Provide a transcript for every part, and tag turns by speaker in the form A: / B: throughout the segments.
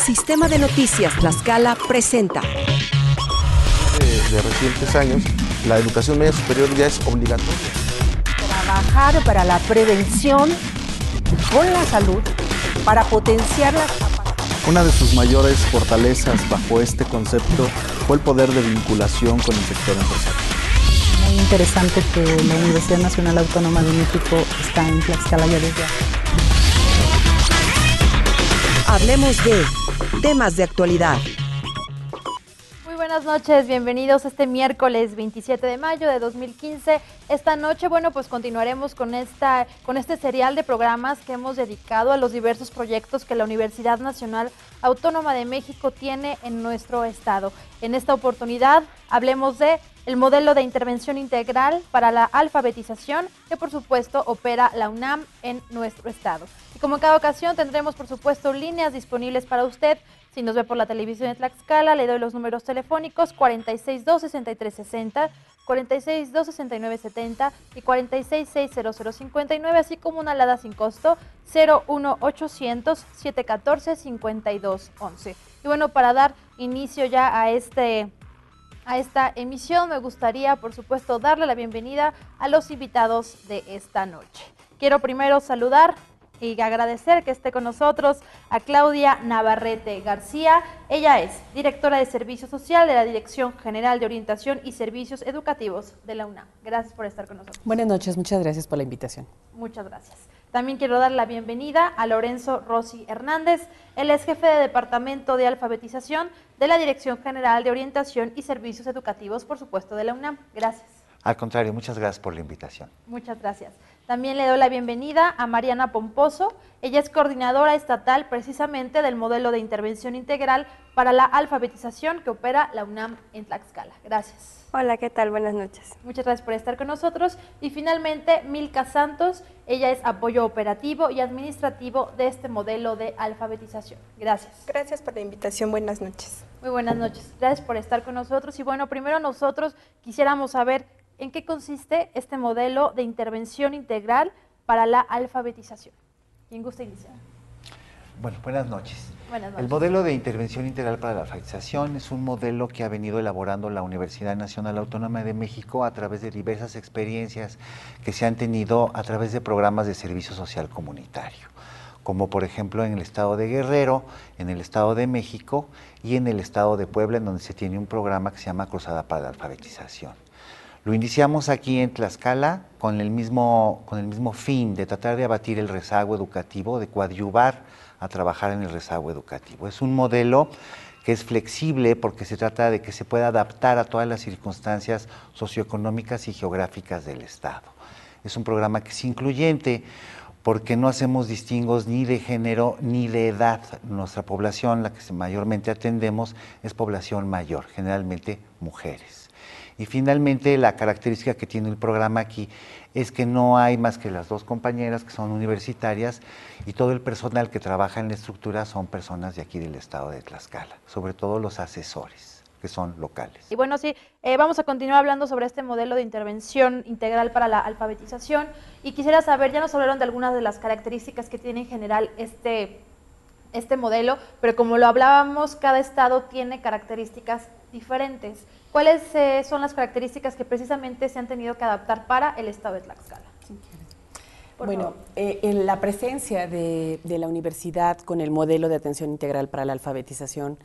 A: Sistema de Noticias Tlaxcala presenta.
B: De recientes años, la educación media superior ya es obligatoria.
C: Trabajar para la prevención con la salud, para potenciar las capacidades.
D: Una de sus mayores fortalezas bajo este concepto fue el poder de vinculación con el sector empresarial.
E: Muy interesante que la Universidad Nacional Autónoma de México está en Tlaxcala ya desde hace.
A: Hablemos de temas de actualidad.
F: Muy buenas noches, bienvenidos este miércoles 27 de mayo de 2015. Esta noche, bueno, pues continuaremos con este serial de programas que hemos dedicado a los diversos proyectos que la Universidad Nacional Autónoma de México tiene en nuestro estado. En esta oportunidad hablemos de el modelo de intervención integral para la alfabetización que por supuesto opera la UNAM en nuestro estado. Y como en cada ocasión tendremos por supuesto líneas disponibles para usted. Si nos ve por la televisión de Tlaxcala, le doy los números telefónicos 462-6360, 462-6970 y 466-0059, así como una alada sin costo 01800-714-5211. Y bueno, para dar inicio ya a esta emisión, me gustaría, por supuesto, darle la bienvenida a los invitados de esta noche. Quiero primero saludar y agradecer que esté con nosotros a Claudia Navarrete García. Ella es directora de Servicio Social de la Dirección General de Orientación y Servicios Educativos de la UNAM. Gracias por estar con nosotros.
G: Buenas noches, muchas gracias por la invitación.
F: Muchas gracias. También quiero dar la bienvenida a Lorenzo Rossi Hernández. Él es jefe de Departamento de Alfabetización de la Dirección General de Orientación y Servicios Educativos, por supuesto, de la UNAM. Gracias.
H: Al contrario, muchas gracias por la invitación.
F: Muchas gracias. También le doy la bienvenida a Mariana Pomposo. Ella es coordinadora estatal precisamente del modelo de intervención integral para la alfabetización que opera la UNAM en Tlaxcala. Gracias.
I: Hola, ¿qué tal? Buenas noches.
F: Muchas gracias por estar con nosotros. Y finalmente, Milka Santos. Ella es apoyo operativo y administrativo de este modelo de alfabetización. Gracias.
I: Gracias por la invitación. Buenas noches.
F: Muy buenas noches. Gracias por estar con nosotros. Y bueno, primero nosotros quisiéramos saber ¿en qué consiste este modelo de intervención integral para la alfabetización? ¿Quién gusta iniciar?
H: Bueno, buenas noches.
F: Buenas noches.
H: El modelo de intervención integral para la alfabetización es un modelo que ha venido elaborando la Universidad Nacional Autónoma de México a través de diversas experiencias que se han tenido a través de programas de servicio social comunitario, como por ejemplo en el estado de Guerrero, en el estado de México y en el estado de Puebla, en donde se tiene un programa que se llama Cruzada para la Alfabetización. Lo iniciamos aquí en Tlaxcala con el mismo fin de tratar de abatir el rezago educativo, de coadyuvar a trabajar en el rezago educativo. Es un modelo que es flexible porque se trata de que se pueda adaptar a todas las circunstancias socioeconómicas y geográficas del estado. Es un programa que es incluyente porque no hacemos distingos ni de género ni de edad. Nuestra población, la que mayormente atendemos, es población mayor, generalmente mujeres. Y finalmente, la característica que tiene el programa aquí es que no hay más que las dos compañeras que son universitarias y todo el personal que trabaja en la estructura son personas de aquí del estado de Tlaxcala, sobre todo los asesores, que son locales.
F: Y bueno, sí, vamos a continuar hablando sobre este modelo de intervención integral para la alfabetización y quisiera saber, ya nos hablaron de algunas de las características que tiene en general este modelo, pero como lo hablábamos, cada estado tiene características diferentes. ¿Cuáles son las características que precisamente se han tenido que adaptar para el estado de Tlaxcala?
G: Bueno, en la presencia de la universidad con el modelo de atención integral para la alfabetización,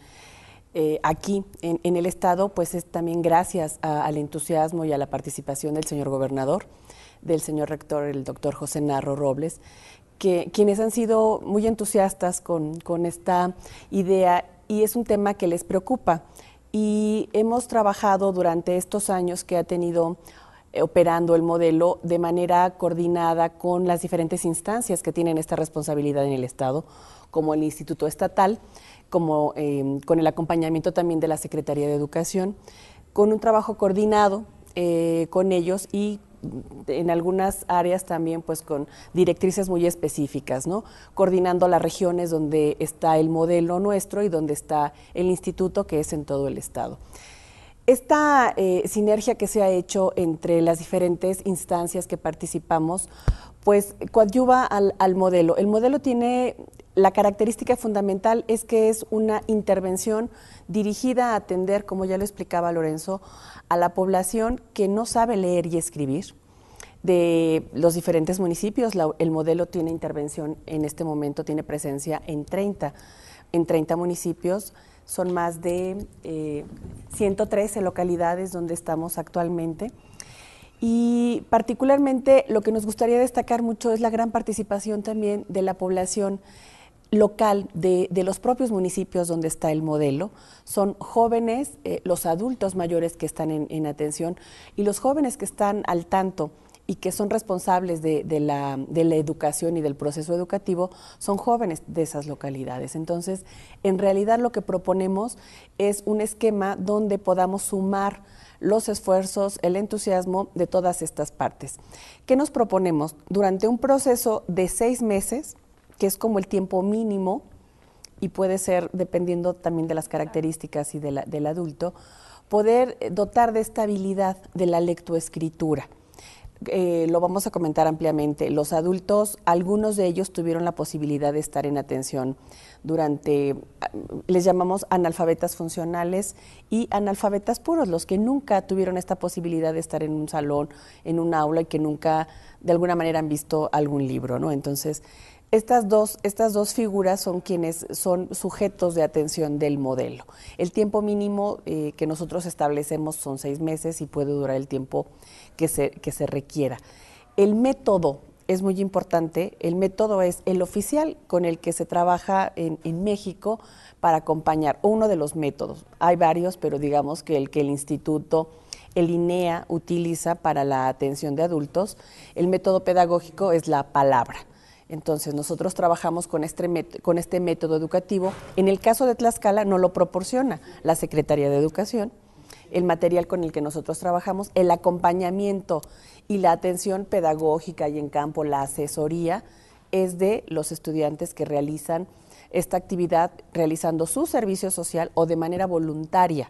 G: aquí en el estado, pues es también gracias al entusiasmo y a la participación del señor gobernador, del señor rector, el doctor José Narro Robles, quienes han sido muy entusiastas con esta idea y es un tema que les preocupa. Y hemos trabajado durante estos años que ha tenido operando el modelo de manera coordinada con las diferentes instancias que tienen esta responsabilidad en el Estado, como el Instituto Estatal, como con el acompañamiento también de la Secretaría de Educación, con un trabajo coordinado con ellos y en algunas áreas también pues con directrices muy específicas, ¿no? Coordinando las regiones donde está el modelo nuestro y donde está el instituto, que es en todo el estado. Esta sinergia que se ha hecho entre las diferentes instancias que participamos, pues coadyuva al modelo. El modelo tiene La característica fundamental es que es una intervención dirigida a atender, como ya lo explicaba Lorenzo, a la población que no sabe leer y escribir. De los diferentes municipios, el modelo tiene intervención en este momento, tiene presencia en 30 municipios, son más de 113 localidades donde estamos actualmente. Y particularmente lo que nos gustaría destacar mucho es la gran participación también de la población local de los propios municipios donde está el modelo. Son jóvenes, los adultos mayores que están en atención y los jóvenes que están al tanto y que son responsables de la educación y del proceso educativo, son jóvenes de esas localidades. Entonces, en realidad lo que proponemos es un esquema donde podamos sumar los esfuerzos, el entusiasmo de todas estas partes. ¿Qué nos proponemos? Durante un proceso de 6 meses, que es como el tiempo mínimo, y puede ser, dependiendo también de las características y del adulto, poder dotar de esta habilidad de la lectoescritura. Lo vamos a comentar ampliamente. Los adultos, algunos de ellos tuvieron la posibilidad de estar en atención durante, les llamamos analfabetas funcionales y analfabetas puros, los que nunca tuvieron esta posibilidad de estar en un salón, en un aula y que nunca de alguna manera han visto algún libro, ¿no? Entonces, estas dos figuras son quienes son sujetos de atención del modelo. El tiempo mínimo que nosotros establecemos son 6 meses y puede durar el tiempo que se requiera. El método es muy importante. El método es el oficial con el que se trabaja en México para acompañar. Uno de los métodos, hay varios, pero digamos que el instituto, el INEA, utiliza para la atención de adultos, el método pedagógico es la palabra. Entonces, nosotros trabajamos con este método educativo. En el caso de Tlaxcala no lo proporciona la Secretaría de Educación. El material con el que nosotros trabajamos, el acompañamiento y la atención pedagógica y en campo, la asesoría, es de los estudiantes que realizan esta actividad realizando su servicio social o de manera voluntaria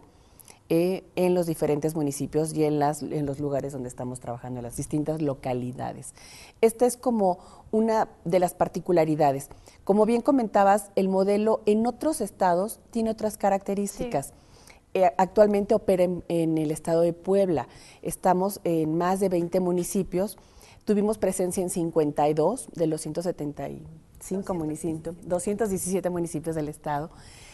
G: en los diferentes municipios y en los lugares donde estamos trabajando, en las distintas localidades. Esta es como una de las particularidades. Como bien comentabas, el modelo en otros estados tiene otras características. Sí. Actualmente opera en el estado de Puebla. Estamos en más de 20 municipios. Tuvimos presencia en 52 de los 175 municipios, 217 municipios del estado.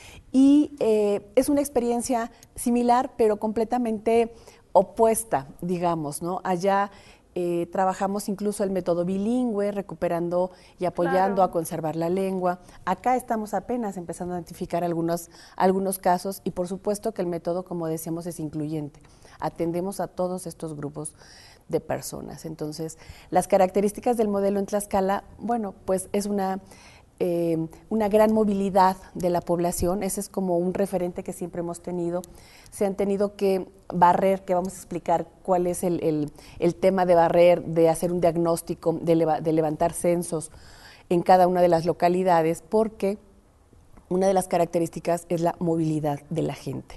G: Y es una experiencia similar, pero completamente opuesta, digamos, ¿no? Allá trabajamos incluso el método bilingüe, recuperando y apoyando a conservar la lengua. Acá estamos apenas empezando a identificar algunos casos y por supuesto que el método, como decíamos, es incluyente. Atendemos a todos estos grupos de personas. Entonces, las características del modelo en Tlaxcala, bueno, pues es una gran movilidad de la población. Ese es como un referente que siempre hemos tenido. Se han tenido que barrer, que vamos a explicar cuál es el tema de barrer, de hacer un diagnóstico, de levantar censos en cada una de las localidades, porque una de las características es la movilidad de la gente.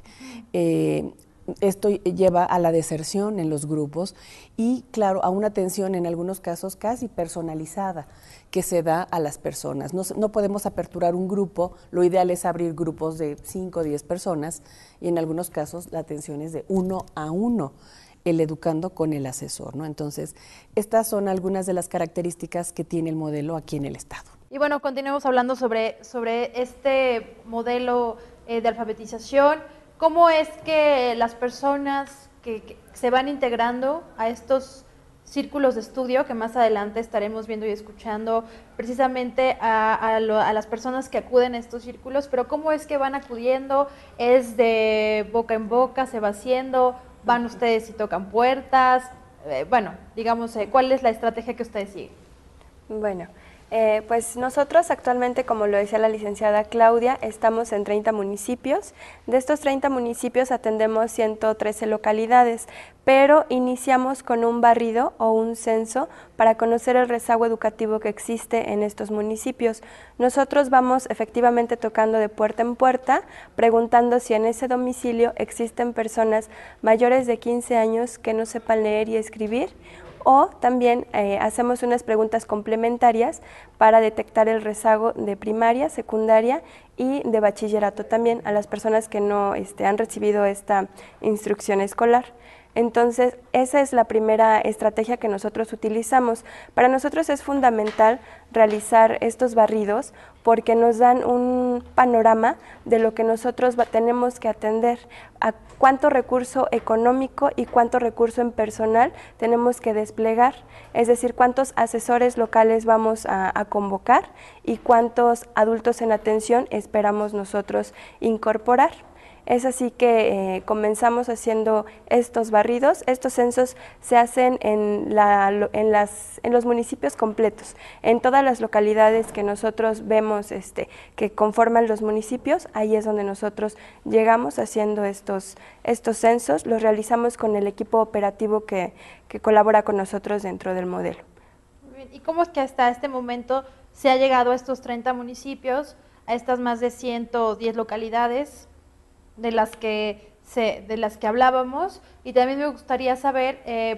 G: Esto lleva a la deserción en los grupos y, claro, a una atención en algunos casos casi personalizada que se da a las personas. No podemos aperturar un grupo, lo ideal es abrir grupos de 5 o 10 personas y en algunos casos la atención es de 1 a 1, el educando con el asesor, ¿no? Entonces, estas son algunas de las características que tiene el modelo aquí en el estado.
F: Y bueno, continuemos hablando sobre este modelo de alfabetización. ¿Cómo es que las personas que se van integrando a estos círculos de estudio, que más adelante estaremos viendo y escuchando precisamente a las personas que acuden a estos círculos, pero cómo es que van acudiendo? ¿Es de boca en boca, se va haciendo? ¿Van ustedes y tocan puertas? Bueno, digamos, ¿cuál es la estrategia que ustedes siguen?
I: Bueno, pues nosotros actualmente, como lo decía la licenciada Claudia, estamos en 30 municipios. De estos 30 municipios atendemos 113 localidades, pero iniciamos con un barrido o un censo para conocer el rezago educativo que existe en estos municipios. Nosotros vamos efectivamente tocando de puerta en puerta, preguntando si en ese domicilio existen personas mayores de 15 años que no sepan leer y escribir, o también hacemos unas preguntas complementarias para detectar el rezago de primaria, secundaria y de bachillerato también a las personas que no han recibido esta instrucción escolar. Entonces, esa es la primera estrategia que nosotros utilizamos. Para nosotros es fundamental realizar estos barridos porque nos dan un panorama de lo que nosotros tenemos que atender, a cuánto recurso económico y cuánto recurso en personal tenemos que desplegar, es decir, cuántos asesores locales vamos a convocar y cuántos adultos en atención esperamos nosotros incorporar. Es así que comenzamos haciendo estos barridos. Estos censos se hacen en los municipios completos, en todas las localidades que nosotros vemos que conforman los municipios. Ahí es donde nosotros llegamos haciendo estos censos. Los realizamos con el equipo operativo que colabora con nosotros dentro del modelo.
F: Muy bien. ¿Y cómo es que hasta este momento se ha llegado a estos 30 municipios, a estas más de 110 localidades de las que hablábamos? Y también me gustaría saber,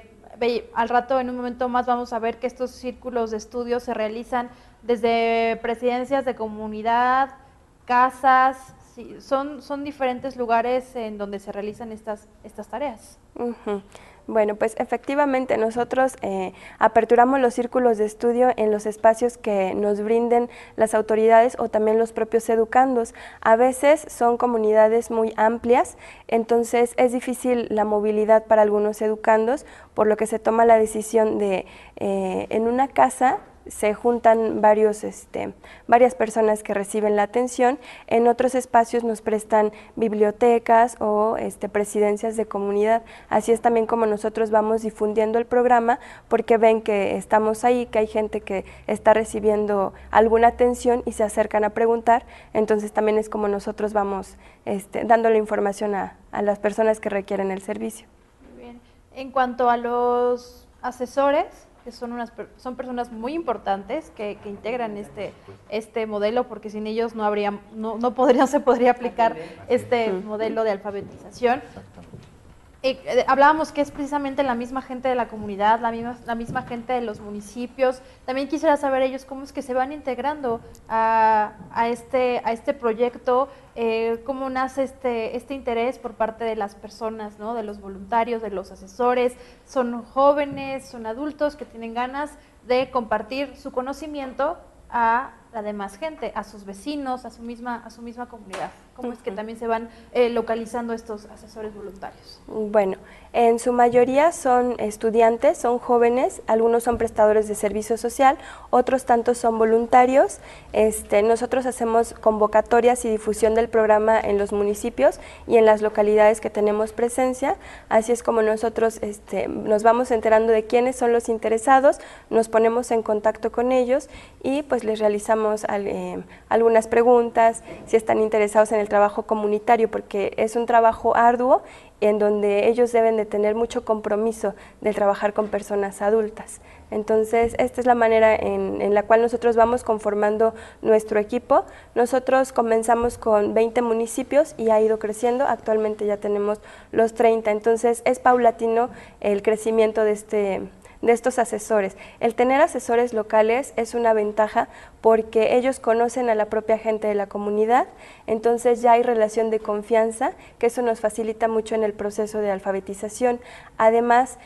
F: al rato, en un momento más, vamos a ver que estos círculos de estudio se realizan desde presidencias de comunidad, casas, sí, son diferentes lugares en donde se realizan estas tareas.
I: Bueno, pues efectivamente nosotros aperturamos los círculos de estudio en los espacios que nos brinden las autoridades o también los propios educandos. A veces son comunidades muy amplias, entonces es difícil la movilidad para algunos educandos, por lo que se toma la decisión de en una casa se juntan varias personas que reciben la atención. En otros espacios nos prestan bibliotecas o presidencias de comunidad. Así es también como nosotros vamos difundiendo el programa, porque ven que estamos ahí, que hay gente que está recibiendo alguna atención y se acercan a preguntar. Entonces también es como nosotros vamos dando la información a las personas que requieren el servicio.
F: Muy bien. En cuanto a los asesores, que son personas muy importantes que integran este modelo, porque sin ellos no se podría aplicar este modelo de alfabetización. Hablábamos que es precisamente la misma gente de la comunidad, la misma gente de los municipios. También quisiera saber ellos cómo es que se van integrando a este proyecto, cómo nace este interés por parte de las personas, ¿no? De los voluntarios, de los asesores. Son jóvenes, son adultos que tienen ganas de compartir su conocimiento a la demás gente, a sus vecinos, a su misma comunidad. ¿Cómo es que también se van localizando estos asesores voluntarios?
I: Bueno, en su mayoría son estudiantes, son jóvenes, algunos son prestadores de servicio social, otros tantos son voluntarios. Nosotros hacemos convocatorias y difusión del programa en los municipios y en las localidades que tenemos presencia. Así es como nosotros nos vamos enterando de quiénes son los interesados, nos ponemos en contacto con ellos y pues les realizamos algunas preguntas, si están interesados en el trabajo comunitario, porque es un trabajo arduo en donde ellos deben de tener mucho compromiso de trabajar con personas adultas. Entonces, esta es la manera en la cual nosotros vamos conformando nuestro equipo. Nosotros comenzamos con 20 municipios y ha ido creciendo, actualmente ya tenemos los 30, entonces es paulatino el crecimiento de estos asesores. El tener asesores locales es una ventaja porque ellos conocen a la propia gente de la comunidad, entonces ya hay relación de confianza, que eso nos facilita mucho en el proceso de alfabetización. Además,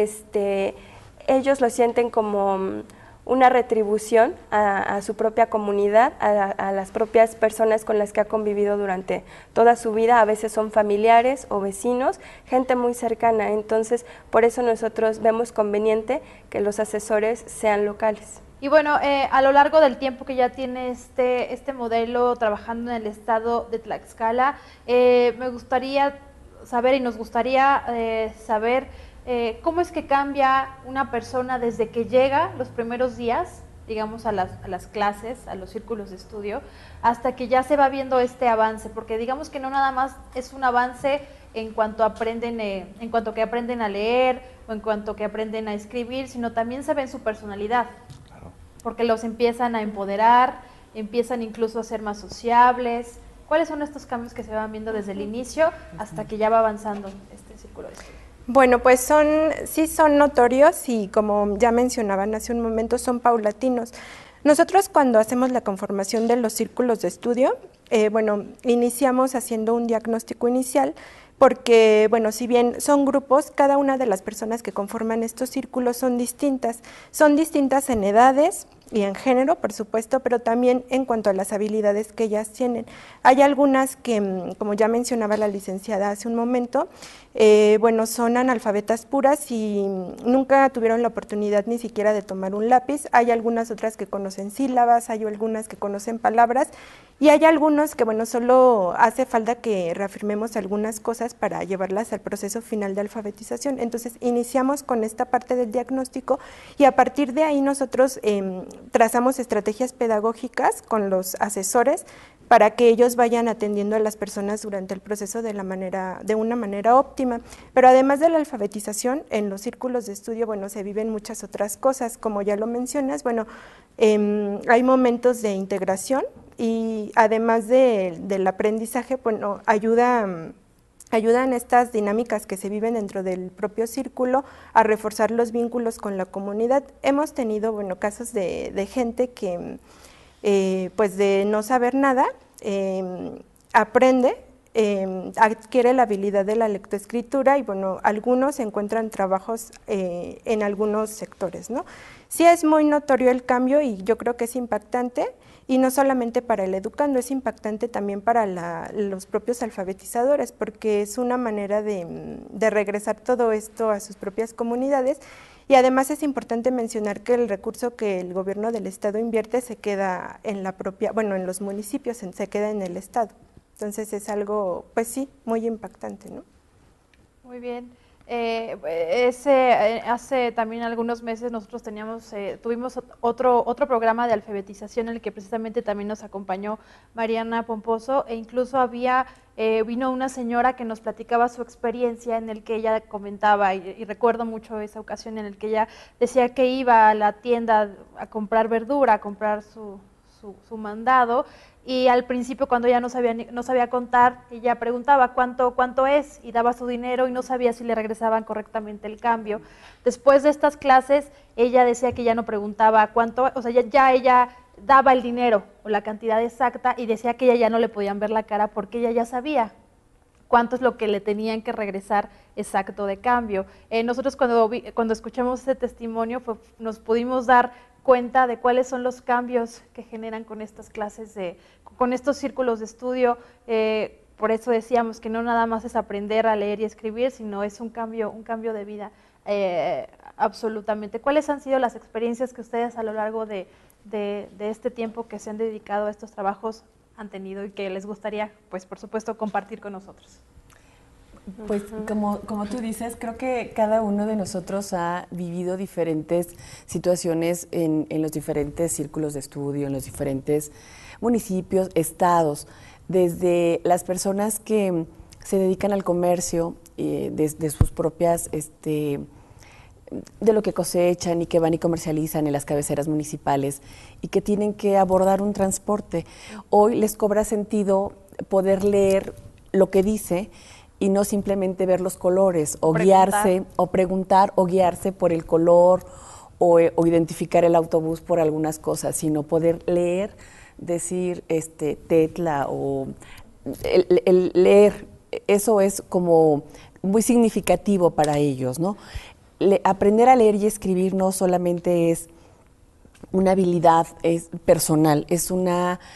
I: ellos lo sienten como una retribución a su propia comunidad, a las propias personas con las que ha convivido durante toda su vida. A veces son familiares o vecinos, gente muy cercana. Entonces, por eso nosotros vemos conveniente que los asesores sean locales.
F: Y bueno, a lo largo del tiempo que ya tiene este modelo trabajando en el estado de Tlaxcala, me gustaría saber y nos gustaría saber ¿cómo es que cambia una persona desde que llega los primeros días, digamos, a las clases, a los círculos de estudio, hasta que ya se va viendo este avance? Porque digamos que no nada más es un avance en cuanto que aprenden a leer o en cuanto que aprenden a escribir, sino también se ve en su personalidad, porque los empiezan a empoderar, empiezan incluso a ser más sociables. ¿Cuáles son estos cambios que se van viendo desde el inicio hasta que ya va avanzando este círculo de estudio?
J: Bueno, pues sí son notorios y como ya mencionaban hace un momento, son paulatinos. Nosotros cuando hacemos la conformación de los círculos de estudio, iniciamos haciendo un diagnóstico inicial porque, si bien son grupos, cada una de las personas que conforman estos círculos son distintas en edades y en género, por supuesto, pero también en cuanto a las habilidades que ellas tienen. Hay algunas que, como ya mencionaba la licenciada hace un momento, son analfabetas puras y nunca tuvieron la oportunidad ni siquiera de tomar un lápiz. Hay algunas otras que conocen sílabas, hay algunas que conocen palabras y hay algunos que, solo hace falta que reafirmemos algunas cosas para llevarlas al proceso final de alfabetización. Entonces, iniciamos con esta parte del diagnóstico y a partir de ahí nosotros trazamos estrategias pedagógicas con los asesores para que ellos vayan atendiendo a las personas durante el proceso de una manera óptima. Pero además de la alfabetización, en los círculos de estudio, se viven muchas otras cosas, como ya lo mencionas, hay momentos de integración y además del aprendizaje, ayudan estas dinámicas que se viven dentro del propio círculo a reforzar los vínculos con la comunidad. Hemos tenido, casos de gente que de no saber nada, aprende, adquiere la habilidad de la lectoescritura y algunos encuentran trabajos en algunos sectores, ¿no? Sí es muy notorio el cambio y yo creo que es impactante y no solamente para el educando, es impactante también para los propios alfabetizadores porque es una manera de regresar todo esto a sus propias comunidades. Y además es importante mencionar que el recurso que el gobierno del estado invierte se queda en en los municipios, se queda en el estado. Entonces es algo, pues sí, muy impactante, ¿no?
F: Muy bien. Hace también algunos meses nosotros tuvimos otro programa de alfabetización en el que precisamente también nos acompañó Mariana Pomposo e incluso vino una señora que nos platicaba su experiencia en el que ella comentaba y recuerdo mucho esa ocasión en el que ella decía que iba a la tienda a comprar verdura, a comprar su mandado. Y al principio cuando ella no sabía contar, ella preguntaba cuánto es y daba su dinero y no sabía si le regresaban correctamente el cambio. Después de estas clases, ella decía que ya no preguntaba cuánto, o sea, ya ella daba el dinero o la cantidad exacta y decía que ella ya no le podían ver la cara porque ella ya sabía cuánto es lo que le tenían que regresar exacto de cambio. Nosotros cuando escuchamos ese testimonio nos pudimos dar cuenta de cuáles son los cambios que generan con estas clases, con estos círculos de estudio. Por eso decíamos que no nada más es aprender a leer y escribir, sino es un cambio de vida, absolutamente. ¿Cuáles han sido las experiencias que ustedes a lo largo de este tiempo que se han dedicado a estos trabajos han tenido y que les gustaría, pues por supuesto, compartir con nosotros?
G: Pues como tú dices, creo que cada uno de nosotros ha vivido diferentes situaciones en los diferentes círculos de estudio, en los diferentes municipios, estados, desde las personas que se dedican al comercio, de sus propias, de lo que cosechan y que van y comercializan en las cabeceras municipales y que tienen que abordar un transporte. Hoy les cobra sentido poder leer lo que dice y no simplemente ver los colores o guiarse o preguntar o guiarse por el color o identificar el autobús por algunas cosas, sino poder leer, decir Tetla o el leer, eso es como muy significativo para ellos, ¿no? Aprender a leer y escribir no solamente es una habilidad personal, es un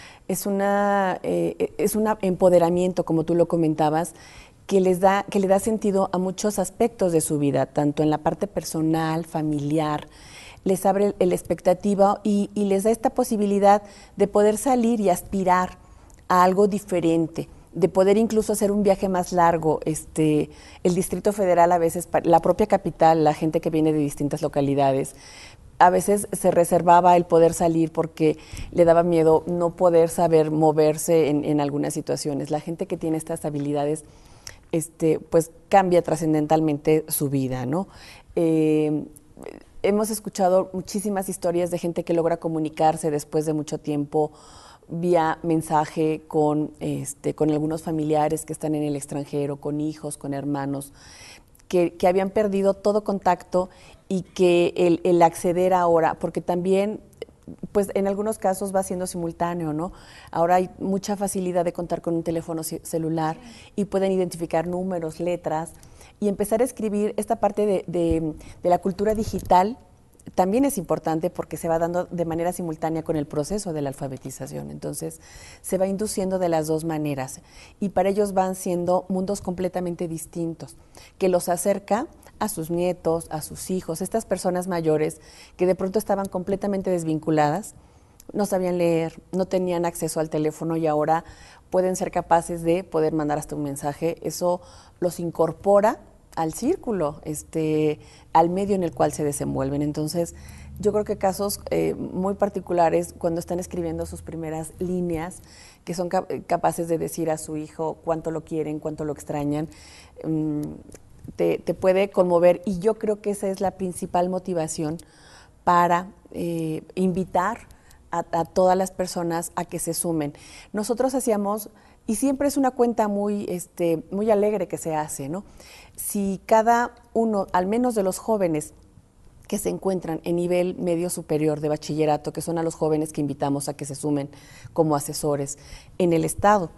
G: empoderamiento, como tú lo comentabas, que le da sentido a muchos aspectos de su vida, tanto en la parte personal, familiar, les abre la expectativa y les da esta posibilidad de poder salir y aspirar a algo diferente, de poder incluso hacer un viaje más largo. El Distrito Federal a veces, la propia capital, la gente que viene de distintas localidades, a veces se reservaba el poder salir porque le daba miedo no poder saber moverse en algunas situaciones. La gente que tiene estas habilidades pues cambia trascendentalmente su vida, ¿no? Hemos escuchado muchísimas historias de gente que logra comunicarse después de mucho tiempo vía mensaje con algunos familiares que están en el extranjero, con hijos, con hermanos, que habían perdido todo contacto y que el acceder ahora, porque también pues en algunos casos va siendo simultáneo, ¿no? Ahora hay mucha facilidad de contar con un teléfono celular y pueden identificar números, letras y empezar a escribir. Esta parte de la cultura digital también es importante porque se va dando de manera simultánea con el proceso de la alfabetización. Entonces, se va induciendo de las dos maneras y para ellos van siendo mundos completamente distintos, que los acerca a sus nietos, a sus hijos, estas personas mayores que de pronto estaban completamente desvinculadas, no sabían leer, no tenían acceso al teléfono y ahora pueden ser capaces de poder mandar hasta un mensaje. Eso los incorpora al círculo, al medio en el cual se desenvuelven. Entonces, yo creo que casos muy particulares, cuando están escribiendo sus primeras líneas, que son capaces de decir a su hijo cuánto lo quieren, cuánto lo extrañan, te puede conmover, y yo creo que esa es la principal motivación para invitar a todas las personas a que se sumen. Nosotros hacíamos, y siempre es una cuenta muy alegre que se hace, ¿no? Si cada uno, al menos de los jóvenes que se encuentran en nivel medio superior de bachillerato, que son a los jóvenes que invitamos a que se sumen como asesores en el Estado,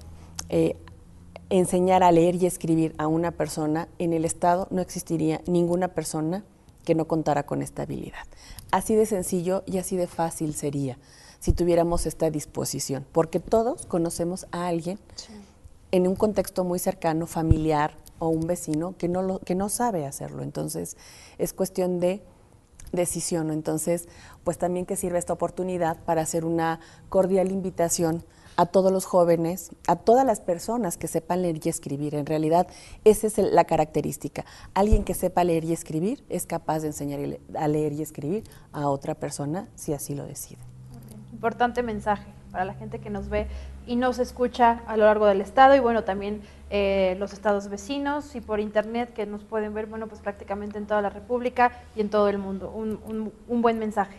G: enseñar a leer y escribir a una persona, en el Estado no existiría ninguna persona que no contara con esta habilidad. Así de sencillo y así de fácil sería si tuviéramos esta disposición, porque todos conocemos a alguien en un contexto muy cercano, familiar o un vecino que no sabe hacerlo. Entonces, es cuestión de decisión, ¿no? Entonces, pues también que sirva esta oportunidad para hacer una cordial invitación a todos los jóvenes, a todas las personas que sepan leer y escribir. En realidad, esa es la característica. Alguien que sepa leer y escribir es capaz de enseñar a leer y escribir a otra persona si así lo decide.
F: Importante mensaje para la gente que nos ve y nos escucha a lo largo del estado y bueno, también los estados vecinos y por internet que nos pueden ver, bueno, pues prácticamente en toda la República y en todo el mundo. Un buen mensaje.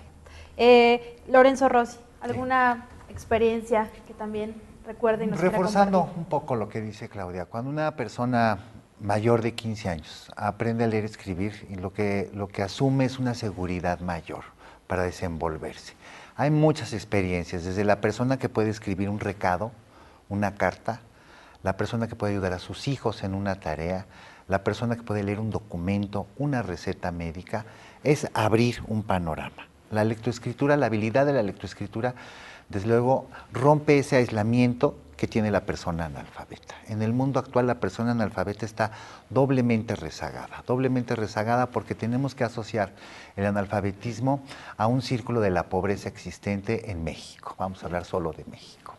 F: Lorenzo Rossi, ¿alguna experiencia que también recuerde y nos quiera compartir?
H: Reforzando un poco lo que dice Claudia, cuando una persona mayor de 15 años aprende a leer y escribir, y lo que asume es una seguridad mayor para desenvolverse. Hay muchas experiencias, desde la persona que puede escribir un recado, una carta, la persona que puede ayudar a sus hijos en una tarea, la persona que puede leer un documento, una receta médica, es abrir un panorama. La lectoescritura, la habilidad de la lectoescritura, desde luego, rompe ese aislamiento que tiene la persona analfabeta. En el mundo actual la persona analfabeta está doblemente rezagada porque tenemos que asociar el analfabetismo a un círculo de la pobreza existente en México. Vamos a hablar solo de México.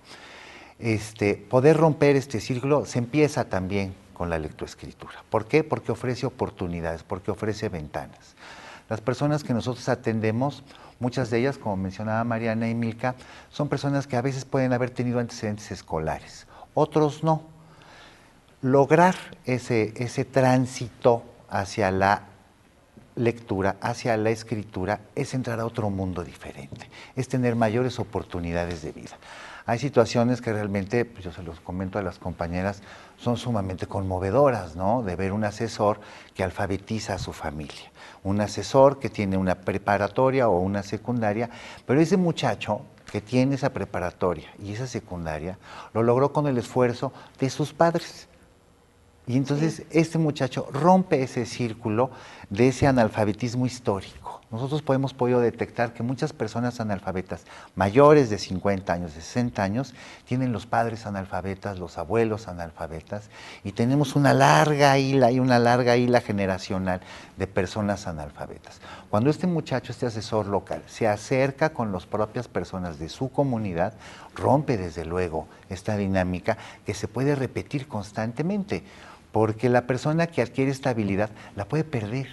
H: Poder romper este círculo se empieza también con la lectoescritura. ¿Por qué? Porque ofrece oportunidades, porque ofrece ventanas. Las personas que nosotros atendemos, muchas de ellas, como mencionaba Mariana y Milka, son personas que a veces pueden haber tenido antecedentes escolares, otros no. Lograr ese tránsito hacia la lectura, hacia la escritura, es entrar a otro mundo diferente, es tener mayores oportunidades de vida. Hay situaciones que realmente, pues yo se los comento a las compañeras, son sumamente conmovedoras, ¿no? De ver un asesor que alfabetiza a su familia, un asesor que tiene una preparatoria o una secundaria, pero ese muchacho que tiene esa preparatoria y esa secundaria lo logró con el esfuerzo de sus padres. Y entonces este muchacho rompe ese círculo de ese analfabetismo histórico. Nosotros hemos podido detectar que muchas personas analfabetas, mayores de 50 años, de 60 años, tienen los padres analfabetas, los abuelos analfabetas, y tenemos una larga hila generacional de personas analfabetas. Cuando este muchacho, este asesor local, se acerca con las propias personas de su comunidad, rompe desde luego esta dinámica que se puede repetir constantemente, porque la persona que adquiere esta habilidad la puede perder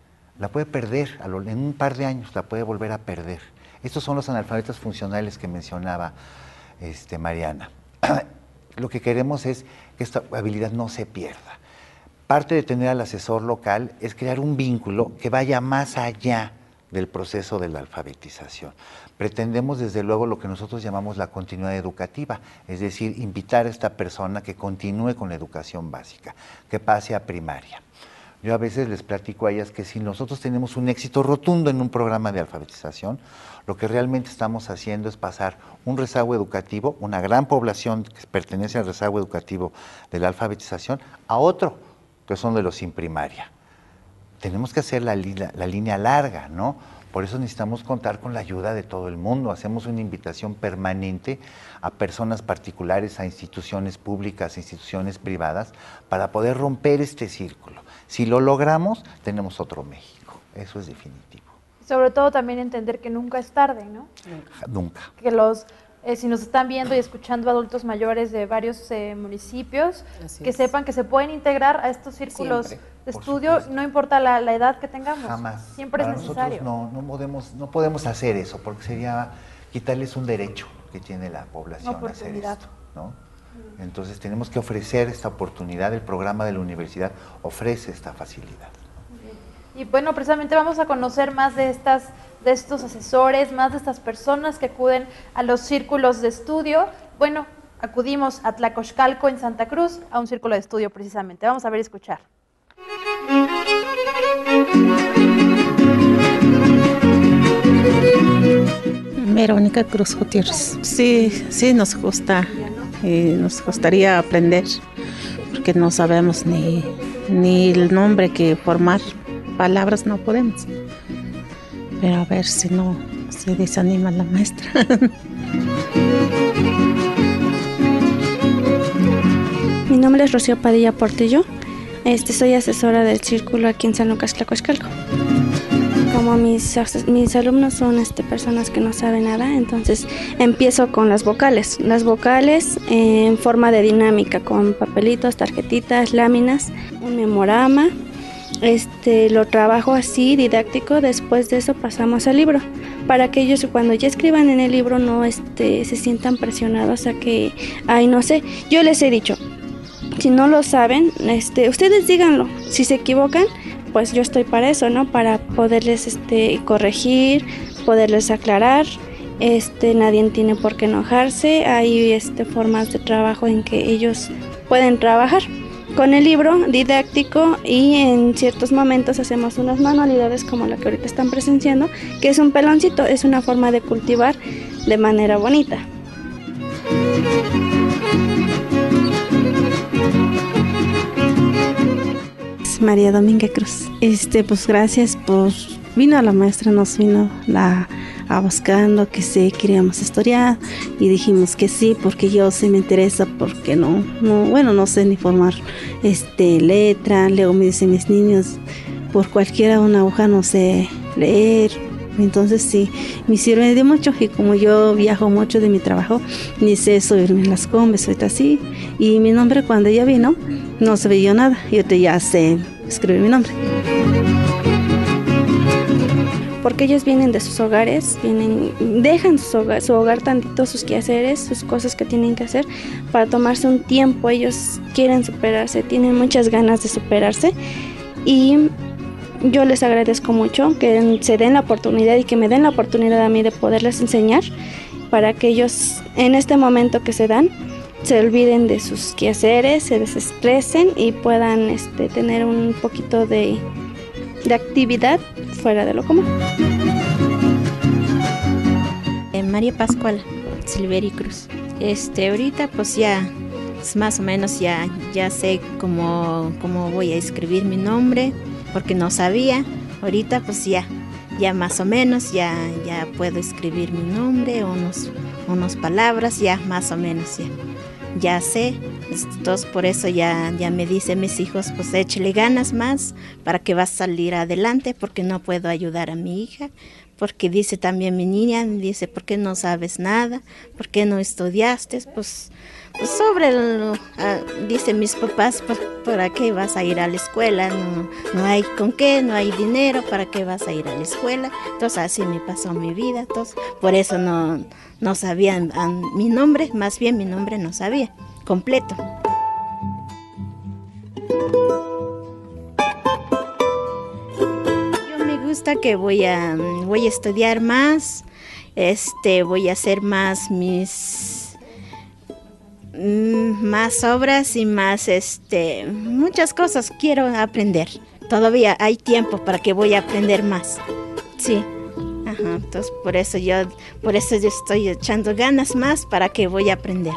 H: en un par de años, la puede volver a perder. Estos son los analfabetas funcionales que mencionaba Mariana. Lo que queremos es que esta habilidad no se pierda. Parte de tener al asesor local es crear un vínculo que vaya más allá del proceso de la alfabetización. Pretendemos desde luego lo que nosotros llamamos la continuidad educativa, es decir, invitar a esta persona que continúe con la educación básica, que pase a primaria. Yo a veces les platico a ellas que si nosotros tenemos un éxito rotundo en un programa de alfabetización, lo que realmente estamos haciendo es pasar un rezago educativo, una gran población que pertenece al rezago educativo de la alfabetización, a otro, que son de los sin primaria. Tenemos que hacer la línea larga, ¿no? Por eso necesitamos contar con la ayuda de todo el mundo. Hacemos una invitación permanente a personas particulares, a instituciones públicas, a instituciones privadas, para poder romper este círculo. Si lo logramos, tenemos otro México. Eso es definitivo.
F: Sobre todo también entender que nunca es tarde, ¿no?
H: Nunca.
F: Que si nos están viendo y escuchando adultos mayores de varios municipios, que sepan que se pueden integrar a estos círculos de estudio, no importa la edad que tengamos.
H: Jamás.
F: Siempre
H: Para
F: es necesario.
H: No podemos hacer eso, porque sería quitarles un derecho que tiene la población a hacer esto, ¿no? Entonces tenemos que ofrecer esta oportunidad. El programa de la universidad ofrece esta facilidad.
F: Y bueno, precisamente vamos a conocer más de estos asesores, más de estas personas que acuden a los círculos de estudio. Bueno, acudimos a Tlacoxcalco, en Santa Cruz, a un círculo de estudio precisamente. Vamos a ver y escuchar.
K: Verónica Cruz Gutiérrez. Sí nos gusta, nos gustaría aprender, porque no sabemos ni el nombre que formar. Palabras no podemos, pero a ver si no se desanima la maestra.
L: Mi nombre es Rocío Padilla Portillo, soy asesora del círculo aquí en San Lucas, Tlacoxcalco. Como mis alumnos son personas que no saben nada, entonces empiezo con las vocales en forma de dinámica, con papelitos, tarjetitas, láminas, un memorama. Lo trabajo así, didáctico. Después de eso pasamos al libro, para que ellos cuando ya escriban en el libro no se sientan presionados a que, no sé. Yo les he dicho, si no lo saben, ustedes díganlo. Si se equivocan, pues yo estoy para eso, ¿no? Para poderles corregir, poderles aclarar. Nadie tiene por qué enojarse. Hay formas de trabajo en que ellos pueden trabajar con el libro didáctico, y en ciertos momentos hacemos unas manualidades como la que ahorita están presenciando, que es un peloncito, es una forma de cultivar de manera bonita.
K: María Domínguez Cruz. Pues gracias por vino la maestra, nos vino a buscando que si queríamos estudiar, y dijimos que sí, porque yo sí me interesa, porque no sé ni formar letra. Luego me dicen mis niños, por cualquiera una hoja no sé leer. Entonces sí, me sirve de mucho, y como yo viajo mucho de mi trabajo, ni sé subirme en las combis, ahorita así. Y mi nombre, cuando ella vino, no se veía nada, y ahorita ya sé escribir mi nombre.
L: Porque ellos vienen de sus hogares, dejan su hogar tantito, sus quehaceres, sus cosas que tienen que hacer, para tomarse un tiempo. Ellos quieren superarse, tienen muchas ganas de superarse, y yo les agradezco mucho que se den la oportunidad y que me den la oportunidad a mí de poderles enseñar, para que ellos en este momento que se dan, se olviden de sus quehaceres, se desestresen y puedan tener un poquito de actividad fuera de lo común.
M: María Pascual Silveri Cruz. Ahorita pues ya más o menos ya sé cómo voy a escribir mi nombre, porque no sabía. Ahorita pues ya más o menos ya puedo escribir mi nombre, unas palabras, ya más o menos ya sé. Entonces por eso ya me dicen mis hijos, pues échale ganas más para que vas a salir adelante, porque no puedo ayudar a mi hija, porque dice también mi niña, dice, ¿por qué no sabes nada? ¿Por qué no estudiaste? Pues dicen mis papás, ¿para qué vas a ir a la escuela? No hay con qué, no hay dinero, ¿para qué vas a ir a la escuela? Entonces así me pasó mi vida. Entonces por eso no sabían mi nombre, más bien mi nombre no sabía completo. Yo me gusta que voy a estudiar más, voy a hacer más más obras y más muchas cosas quiero aprender. todavía hay tiempo para que voy a aprender más. Sí. Ajá, entonces por eso yo estoy echando ganas más para que voy a aprender.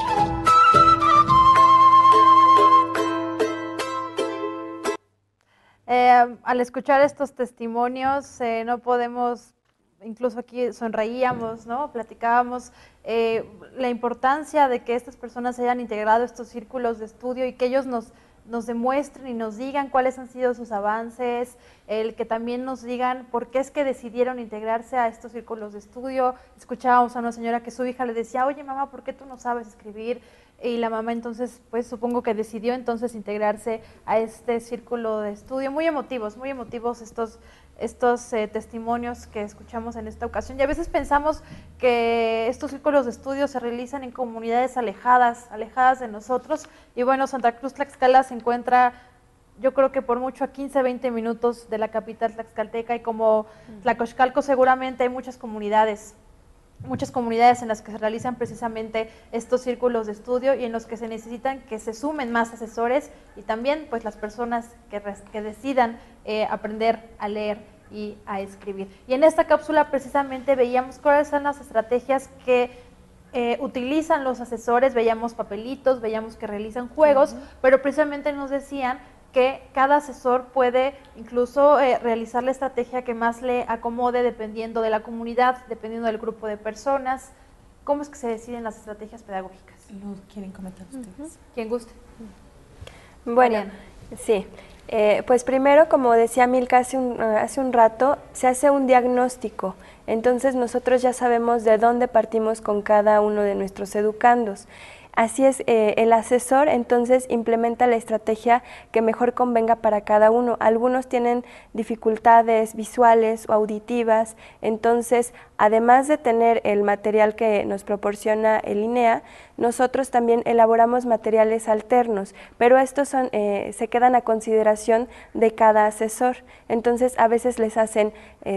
F: Al escuchar estos testimonios, no podemos, incluso aquí sonreíamos, ¿no? Platicábamos la importancia de que estas personas hayan integrado estos círculos de estudio y que ellos nos demuestren y nos digan cuáles han sido sus avances, el que también nos digan por qué es que decidieron integrarse a estos círculos de estudio. Escuchábamos a una señora que su hija le decía, oye mamá, ¿por qué tú no sabes escribir? Y la mamá entonces, pues supongo que decidió entonces integrarse a este círculo de estudio. Muy emotivos estos testimonios que escuchamos en esta ocasión. Y a veces pensamos que estos círculos de estudio se realizan en comunidades alejadas de nosotros. Y bueno, Santa Cruz Tlaxcala se encuentra, yo creo que por mucho a 15, 20 minutos de la capital tlaxcalteca, y como Tlacoxcalco seguramente hay muchas comunidades en las que se realizan precisamente estos círculos de estudio y en los que se necesitan que se sumen más asesores y también pues las personas que decidan aprender a leer y a escribir. Y en esta cápsula precisamente veíamos cuáles son las estrategias que utilizan los asesores, veíamos papelitos, veíamos que realizan juegos, pero precisamente nos decían que cada asesor puede incluso realizar la estrategia que más le acomode dependiendo de la comunidad, dependiendo del grupo de personas. ¿Cómo es que se deciden las estrategias pedagógicas?
G: ¿Lo quieren comentar ustedes?
F: Quien guste.
I: Bueno,
F: Mariana.
I: Sí. Pues primero, como decía Milka hace un rato, se hace un diagnóstico. Entonces nosotros ya sabemos de dónde partimos con cada uno de nuestros educandos. Así es, el asesor entonces implementa la estrategia que mejor convenga para cada uno. Algunos tienen dificultades visuales o auditivas, entonces además de tener el material que nos proporciona el INEA, nosotros también elaboramos materiales alternos, pero estos se quedan a consideración de cada asesor. Entonces a veces les hacen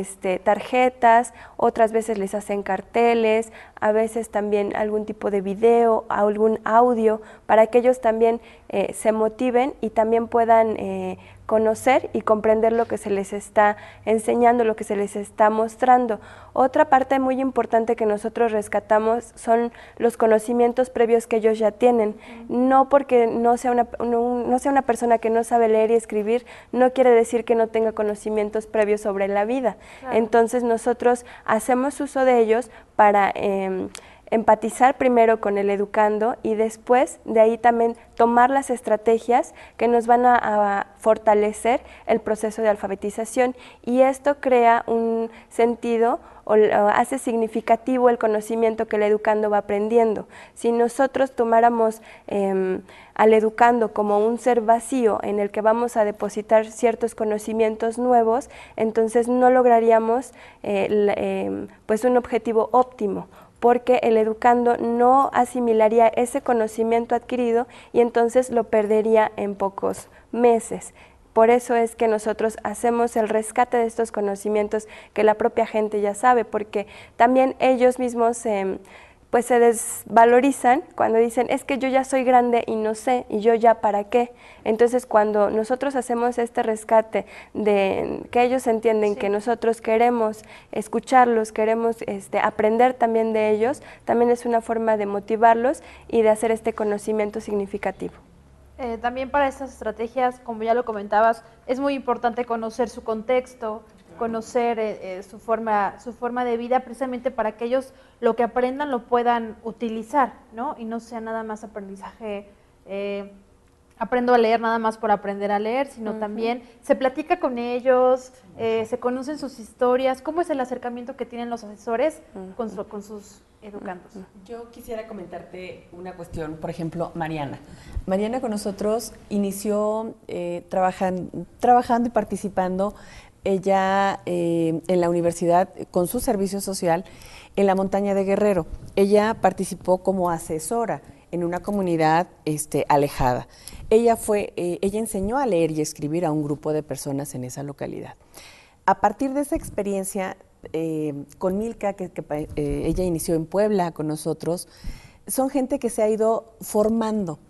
I: tarjetas, otras veces les hacen carteles, a veces también algún tipo de video, algún audio, para que ellos también se motiven y también puedan conocer y comprender lo que se les está enseñando, lo que se les está mostrando. Otra parte muy importante que nosotros rescatamos son los conocimientos previos que ellos ya tienen. No porque no sea una persona que no sabe leer y escribir, no quiere decir que no tenga conocimientos previos sobre la vida. Claro. Entonces nosotros hacemos uso de ellos para empatizar primero con el educando y después de ahí también tomar las estrategias que nos van a fortalecer el proceso de alfabetización, y esto crea un sentido o hace significativo el conocimiento que el educando va aprendiendo. Si nosotros tomáramos al educando como un ser vacío en el que vamos a depositar ciertos conocimientos nuevos, entonces no lograríamos pues un objetivo óptimo, porque el educando no asimilaría ese conocimiento adquirido y entonces lo perdería en pocos meses. Por eso es que nosotros hacemos el rescate de estos conocimientos que la propia gente ya sabe, porque también ellos mismos pues se desvalorizan cuando dicen, es que yo ya soy grande y no sé, y yo ya para qué. Entonces cuando nosotros hacemos este rescate de que ellos entienden que nosotros queremos escucharlos, queremos aprender también de ellos, también es una forma de motivarlos y de hacer este conocimiento significativo.
F: También para estas estrategias, como ya lo comentabas, es muy importante conocer su contexto, conocer su forma de vida, precisamente para que ellos lo que aprendan lo puedan utilizar, ¿no? Y no sea nada más aprendizaje, aprendo a leer nada más por aprender a leer, sino también se platica con ellos, se conocen sus historias. ¿Cómo es el acercamiento que tienen los asesores con sus educandos?
G: Yo quisiera comentarte una cuestión, por ejemplo, Mariana. Mariana con nosotros inició trabajando y participando ella en la universidad con su servicio social en la montaña de Guerrero. Ella participó como asesora en una comunidad alejada. Ella enseñó a leer y escribir a un grupo de personas en esa localidad. A partir de esa experiencia, con Milka, que ella inició en Puebla con nosotros, son gente que se ha ido formando.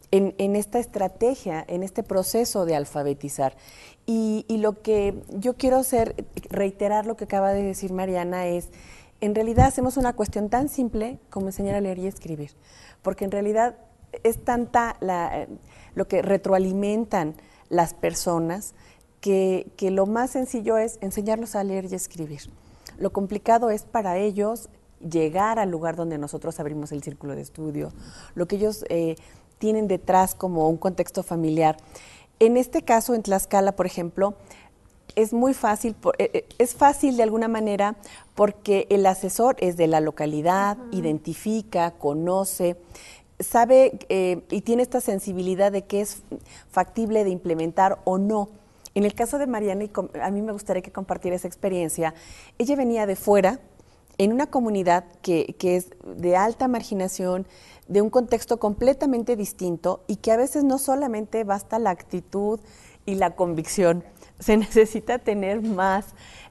G: en esta estrategia, en este proceso de alfabetizar. Y lo que yo quiero reiterar lo que acaba de decir Mariana es, en realidad hacemos una cuestión tan simple como enseñar a leer y escribir, porque en realidad es tanta lo que retroalimentan las personas que lo más sencillo es enseñarlos a leer y escribir. Lo complicado es para ellos llegar al lugar donde nosotros abrimos el círculo de estudio, lo que ellos tienen detrás como un contexto familiar. En este caso, en Tlaxcala, por ejemplo, es muy fácil, es fácil de alguna manera porque el asesor es de la localidad, identifica, conoce, sabe y tiene esta sensibilidad de qué es factible de implementar o no. En el caso de Mariana, y a mí me gustaría que compartiera esa experiencia, ella venía de fuera, en una comunidad que es de alta marginación, de un contexto completamente distinto y que a veces no solamente basta la actitud y la convicción, se necesita tener más.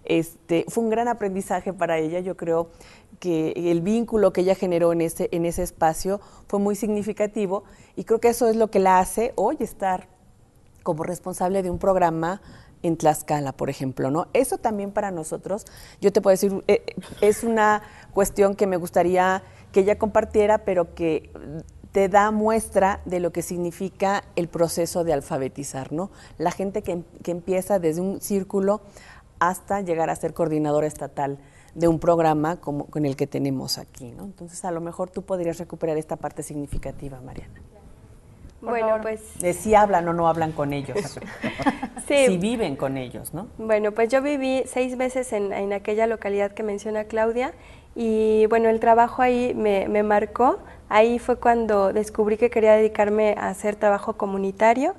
G: Fue un gran aprendizaje para ella, yo creo que el vínculo que ella generó en ese espacio fue muy significativo y creo que eso es lo que la hace hoy estar como responsable de un programa en Tlaxcala, por ejemplo, ¿no? Eso también para nosotros, yo te puedo decir, es una cuestión que me gustaría que ella compartiera, pero que te da muestra de lo que significa el proceso de alfabetizar, ¿no? La gente que empieza desde un círculo hasta llegar a ser coordinadora estatal de un programa con el que tenemos aquí, ¿no? Entonces, a lo mejor tú podrías recuperar esta parte significativa, Mariana.
I: Bueno, pues...
G: De si hablan o no hablan con ellos.
I: Sí.
G: Si viven con ellos, ¿no?
I: Bueno, pues yo viví 6 meses en aquella localidad que menciona Claudia y bueno, el trabajo ahí me marcó. Ahí fue cuando descubrí que quería dedicarme a hacer trabajo comunitario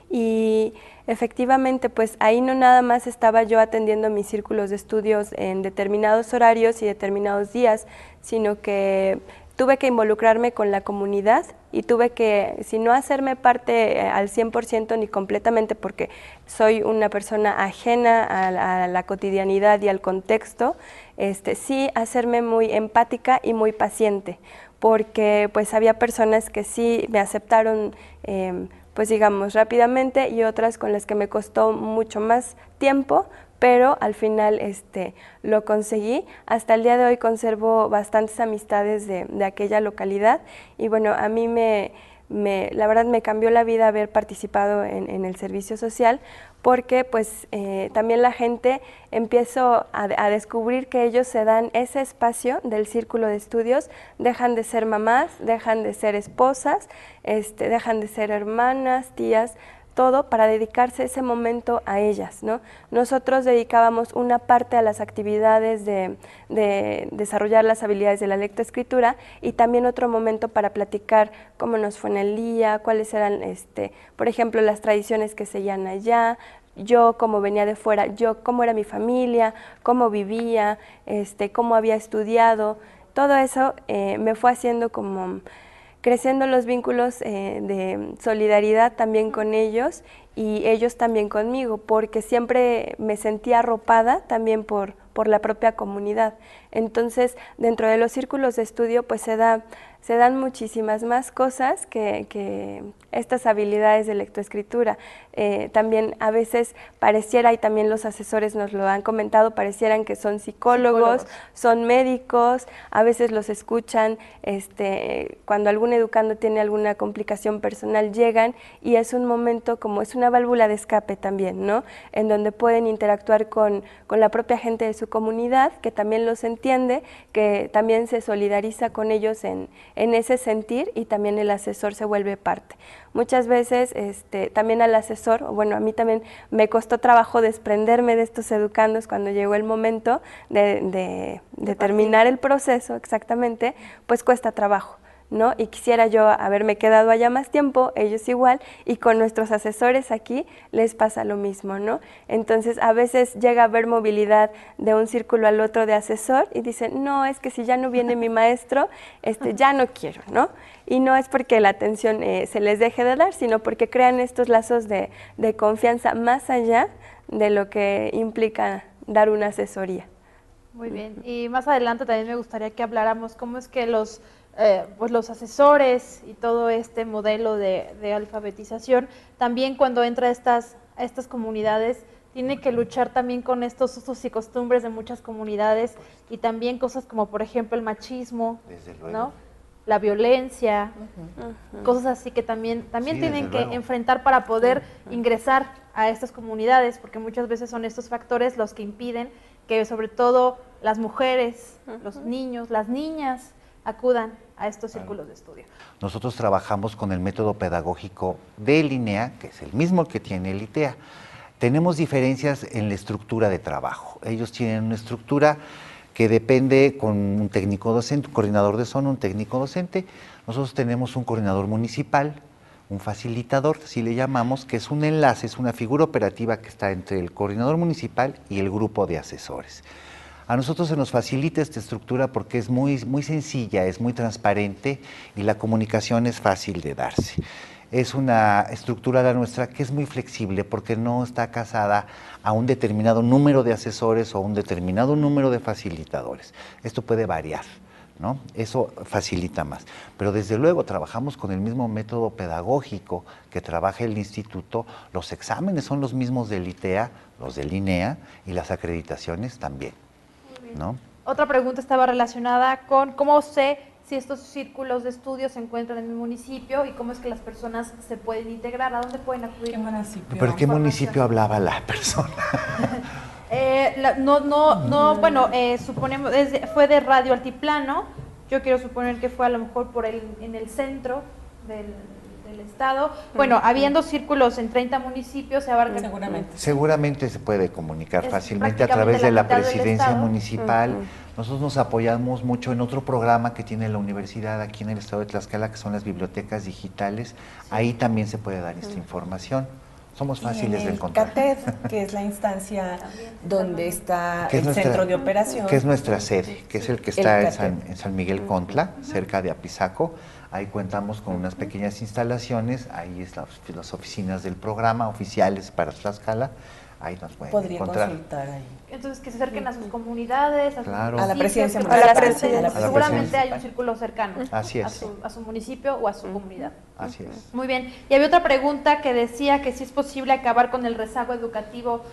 I: y efectivamente pues ahí no nada más estaba yo atendiendo mis círculos de estudios en determinados horarios y determinados días, sino que tuve que involucrarme con la comunidad y tuve que, si no hacerme parte al 100% ni completamente porque soy una persona ajena a la cotidianidad y al contexto, sí hacerme muy empática y muy paciente, porque pues había personas que sí me aceptaron pues digamos rápidamente y otras con las que me costó mucho más tiempo, pero al final lo conseguí. Hasta el día de hoy conservo bastantes amistades de aquella localidad y bueno, a mí la verdad me cambió la vida haber participado en el servicio social porque pues también la gente empiezo a descubrir que ellos se dan ese espacio del círculo de estudios, dejan de ser mamás, dejan de ser esposas, dejan de ser hermanas, tías, todo para dedicarse ese momento a ellas, ¿no? Nosotros dedicábamos una parte a las actividades de desarrollar las habilidades de la lectoescritura y también otro momento para platicar cómo nos fue en el día, cuáles eran, por ejemplo, las tradiciones que seguían allá, yo como venía de fuera, yo cómo era mi familia, cómo vivía, cómo había estudiado, todo eso me fue haciendo como creciendo los vínculos de solidaridad también con ellos y ellos también conmigo, porque siempre me sentía arropada también por la propia comunidad. Entonces, dentro de los círculos de estudio, pues se dan muchísimas más cosas que estas habilidades de lectoescritura. También a veces pareciera, y también los asesores nos lo han comentado, parecieran que son psicólogos, son médicos, a veces los escuchan, cuando algún educando tiene alguna complicación personal, llegan y es un momento como, es una válvula de escape también, ¿no? En donde pueden interactuar con la propia gente de su comunidad, que también los entiende, que también se solidariza con ellos en ese sentir y también el asesor se vuelve parte. Muchas veces también al asesor, bueno, a mí también me costó trabajo desprenderme de estos educandos cuando llegó el momento de terminar el proceso, exactamente, pues cuesta trabajo, ¿no? Y quisiera yo haberme quedado allá más tiempo, ellos igual, y con nuestros asesores aquí les pasa lo mismo, ¿no? Entonces, a veces llega a haber movilidad de un círculo al otro de asesor y dicen, no, es que si ya no viene mi maestro, ya no quiero, ¿no? Y no es porque la atención se les deje de dar, sino porque crean estos lazos de confianza más allá de lo que implica dar una asesoría.
F: Muy bien, y más adelante también me gustaría que habláramos cómo es que los pues los asesores y todo este modelo de alfabetización, también cuando entra a estas comunidades, tiene que luchar también con estos usos y costumbres de muchas comunidades y también cosas como, por ejemplo, el machismo, ¿no? La violencia, cosas así que también sí, tienen que enfrentar para poder ingresar a estas comunidades, porque muchas veces son estos factores los que impiden que sobre todo las mujeres, los niños, las niñas acudan a estos círculos de estudio.
H: Nosotros trabajamos con el método pedagógico del INEA, que es el mismo que tiene el ITEA. Tenemos diferencias en la estructura de trabajo. Ellos tienen una estructura que depende con un técnico docente, un coordinador de zona, un técnico docente. Nosotros tenemos un coordinador municipal, un facilitador, así le llamamos, que es un enlace, es una figura operativa que está entre el coordinador municipal y el grupo de asesores. A nosotros se nos facilita esta estructura porque es muy sencilla, es muy transparente y la comunicación es fácil de darse. Es una estructura la nuestra que es muy flexible porque no está casada a un determinado número de asesores o un determinado número de facilitadores. Esto puede variar, ¿no? Eso facilita más. Pero desde luego trabajamos con el mismo método pedagógico que trabaja el instituto. Los exámenes son los mismos del ITEA, los del INEA y las acreditaciones también, ¿no?
F: Otra pregunta estaba relacionada con cómo sé si estos círculos de estudio se encuentran en mi municipio y cómo es que las personas se pueden integrar, ¿a dónde pueden acudir?
G: ¿Qué municipio?
H: ¿Pero qué municipio hablaba la persona?
F: Bueno, suponemos, fue de Radio Altiplano, yo quiero suponer que fue a lo mejor en el centro del estado. Bueno, habiendo círculos en 30 municipios, se abarca.
H: Seguramente se puede comunicar fácilmente a través de la presidencia municipal. Nosotros nos apoyamos mucho en otro programa que tiene la universidad aquí en el estado de Tlaxcala, que son las bibliotecas digitales. Ahí también se puede dar esta información. Somos fáciles de encontrar.
G: CATED, que es la instancia donde está el centro de operación.
H: Que es nuestra sede, que es el que está en San Miguel Contla, cerca de Apizaco. Ahí contamos con unas pequeñas instalaciones, ahí están las oficinas del programa oficiales para Tlaxcala. Ahí nos pueden encontrar.
G: Consultar ahí.
F: Entonces, que se acerquen a sus comunidades, a,
H: claro.
G: A la presidencia
F: municipal. Seguramente hay un círculo cercano.
H: Así es.
F: A su municipio o a su comunidad.
H: Así es.
F: Muy bien. Y había otra pregunta que decía que si es posible acabar con el rezago educativo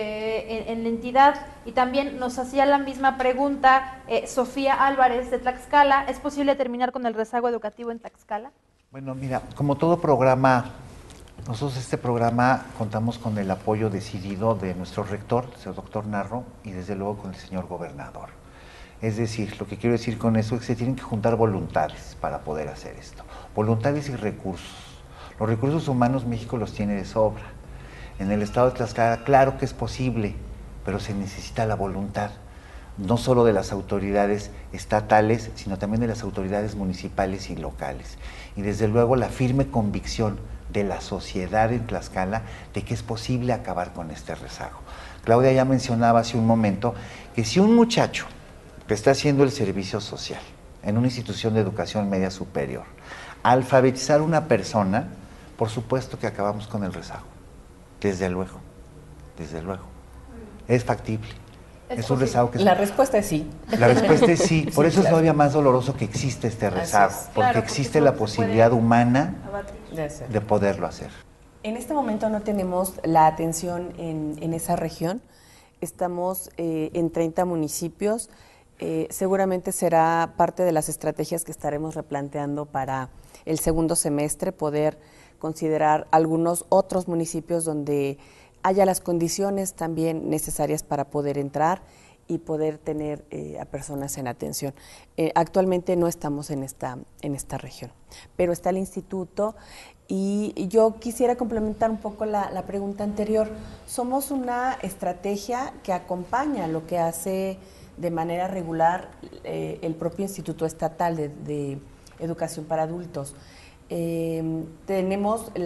F: en la entidad. Y también nos hacía la misma pregunta Sofía Álvarez de Tlaxcala. ¿Es posible terminar con el rezago educativo en Tlaxcala?
H: Bueno, mira, como todo programa, nosotros este programa contamos con el apoyo decidido de nuestro rector, el señor doctor Narro, y desde luego con el señor gobernador. Es decir, lo que quiero decir con eso es que se tienen que juntar voluntades para poder hacer esto. Voluntades y recursos. Los recursos humanos México los tiene de sobra. En el estado de Tlaxcala, claro que es posible, pero se necesita la voluntad, no solo de las autoridades estatales, sino también de las autoridades municipales y locales. Y desde luego la firme convicción de la sociedad en Tlaxcala de que es posible acabar con este rezago. Claudia ya mencionaba hace un momento que si un muchacho que está haciendo el servicio social en una institución de educación media superior, alfabetizar a una persona, por supuesto que acabamos con el rezago. Desde luego, desde luego. Es factible. Es un rezago que...
G: La respuesta es sí.
H: La respuesta es sí. Por eso es todavía más doloroso que existe este rezago, porque existe la posibilidad humana de poderlo hacer.
G: En este momento no tenemos la atención en esa región. Estamos en 30 municipios. Seguramente será parte de las estrategias que estaremos replanteando para el segundo semestre, poder considerar algunos otros municipios donde haya las condiciones también necesarias para poder entrar y poder tener a personas en atención. Actualmente no estamos en esta región, pero está el instituto y yo quisiera complementar un poco la pregunta anterior. Somos una estrategia que acompaña lo que hace de manera regular el propio Instituto Estatal de Educación para Adultos. Tenemos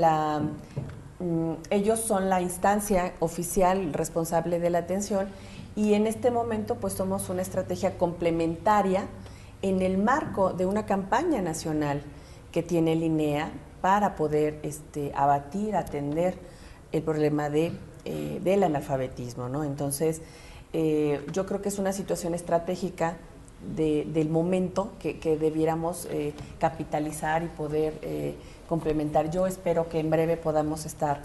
G: ellos son la instancia oficial responsable de la atención y en este momento pues somos una estrategia complementaria en el marco de una campaña nacional que tiene el INEA para poder atender el problema del analfabetismo, ¿no? Entonces, yo creo que es una situación estratégica del momento que debiéramos capitalizar y poder complementar. Yo espero que en breve podamos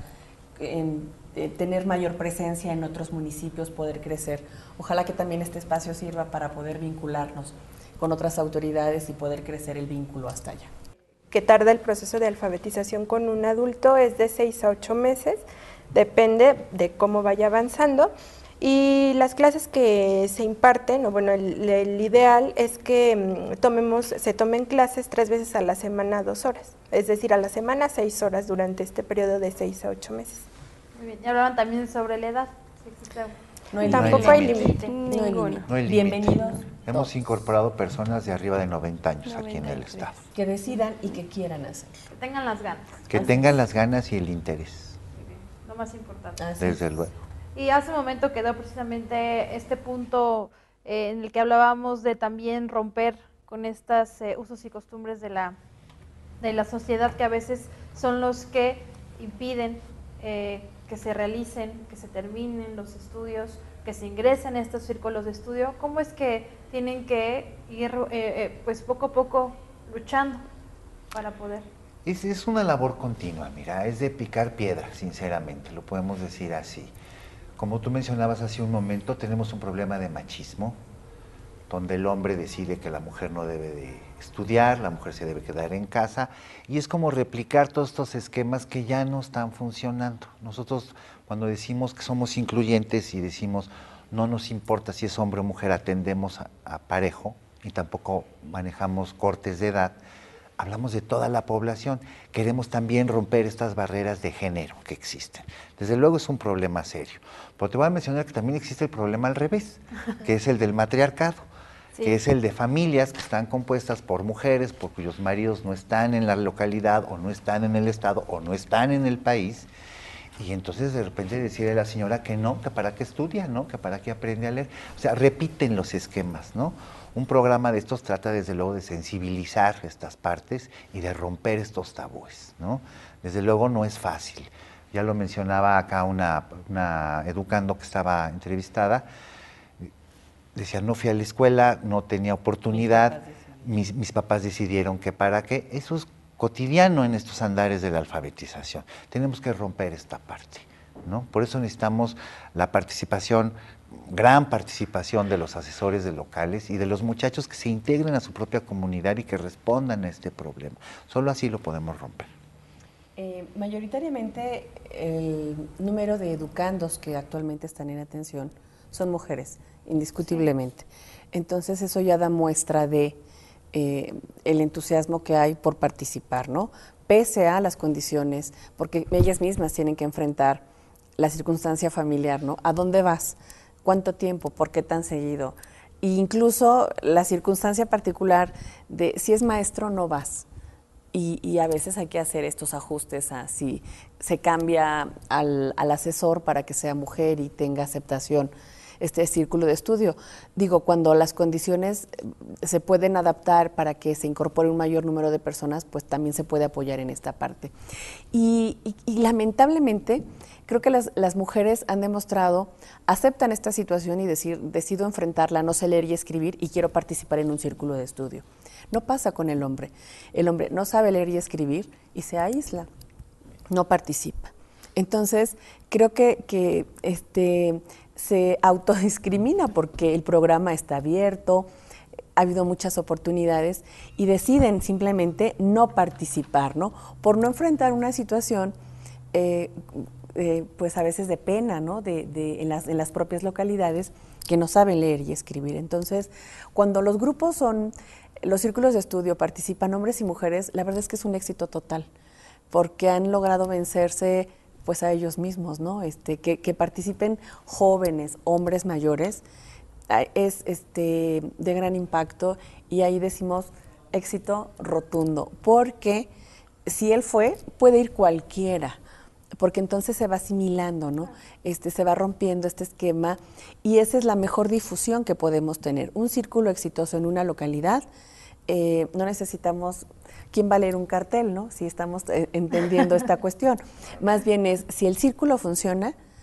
G: tener mayor presencia en otros municipios, poder crecer. Ojalá que también este espacio sirva para poder vincularnos con otras autoridades y poder crecer el vínculo hasta allá.
J: Que tarda el proceso de alfabetización con un adulto es de 6 a 8 meses, depende de cómo vaya avanzando. Y las clases que se imparten, el ideal es que se tomen clases 3 veces a la semana 2 horas, es decir, a la semana 6 horas durante este periodo de 6 a 8 meses.
F: Muy bien, y hablaban también sobre la edad.
J: Tampoco hay límite.
G: Ninguno.
H: No hay límite.
G: Bienvenidos.
H: Hemos incorporado personas de arriba de 90 años aquí en el estado.
G: Que decidan y que quieran hacer.
F: Que tengan las ganas.
H: Que tengan las ganas y el interés.
F: Muy bien, lo más importante.
H: Desde luego.
F: Y hace un momento quedó precisamente este punto en el que hablábamos de también romper con estos usos y costumbres de la sociedad, que a veces son los que impiden que se realicen, que se terminen los estudios, que se ingresen a estos círculos de estudio. ¿Cómo es que tienen que ir pues poco a poco luchando para poder?
H: Es una labor continua, mira, es de picar piedra, sinceramente, lo podemos decir así. Como tú mencionabas hace un momento, tenemos un problema de machismo, donde el hombre decide que la mujer no debe de estudiar, la mujer se debe quedar en casa, y es como replicar todos estos esquemas que ya no están funcionando. Nosotros, cuando decimos que somos incluyentes y decimos no nos importa si es hombre o mujer, atendemos a parejo y tampoco manejamos cortes de edad, hablamos de toda la población. Queremos también romper estas barreras de género que existen. Desde luego es un problema serio. Pero te voy a mencionar que también existe el problema al revés, que es el del matriarcado, sí, que es el de familias que están compuestas por mujeres, por cuyos maridos no están en la localidad, o no están en el estado, o no están en el país. Y entonces de repente decirle a la señora que no, que para qué estudia, ¿no? Que para qué aprende a leer. O sea, repiten los esquemas, ¿no? Un programa de estos trata desde luego de sensibilizar estas partes y de romper estos tabúes, ¿no? Desde luego no es fácil. Ya lo mencionaba acá una educando que estaba entrevistada, decía, no fui a la escuela, no tenía oportunidad, mis papás decidieron que para qué. Eso es cotidiano en estos andares de la alfabetización. Tenemos que romper esta parte, ¿no? Por eso necesitamos la participación, gran participación de los asesores de locales y de los muchachos que se integren a su propia comunidad y que respondan a este problema. Solo así lo podemos romper.
G: Mayoritariamente el número de educandos que actualmente están en atención son mujeres, indiscutiblemente. Entonces eso ya da muestra de el entusiasmo que hay por participar, ¿no? Pese a las condiciones, porque ellas mismas tienen que enfrentar la circunstancia familiar, ¿no? ¿A dónde vas? ¿Cuánto tiempo? ¿Por qué tan seguido? E incluso la circunstancia particular de si es maestro no vas. Y a veces hay que hacer estos ajustes a si se cambia al asesor para que sea mujer y tenga aceptación este círculo de estudio. Digo, cuando las condiciones se pueden adaptar para que se incorpore un mayor número de personas, pues también se puede apoyar en esta parte. Y lamentablemente, creo que las mujeres han demostrado, aceptan esta situación y decido enfrentarla, no sé leer y escribir y quiero participar en un círculo de estudio. No pasa con el hombre. El hombre no sabe leer y escribir y se aísla, no participa. Entonces, creo que se autodiscrimina porque el programa está abierto, ha habido muchas oportunidades y deciden simplemente no participar, ¿no? Por no enfrentar una situación, pues a veces de pena, ¿no? En las propias localidades que no saben leer y escribir. Entonces, cuando los círculos de estudio participan hombres y mujeres, la verdad es que es un éxito total, porque han logrado vencerse pues a ellos mismos, ¿no? Que participen jóvenes, hombres mayores, es de gran impacto y ahí decimos éxito rotundo, porque si él fue, puede ir cualquiera, porque entonces se va asimilando, ¿no? Se va rompiendo este esquema y esa es la mejor difusión que podemos tener. Un círculo exitoso en una localidad, no necesitamos quién va a leer un cartel, ¿no? Si estamos entendiendo esta cuestión. Más bien es, si el círculo funciona,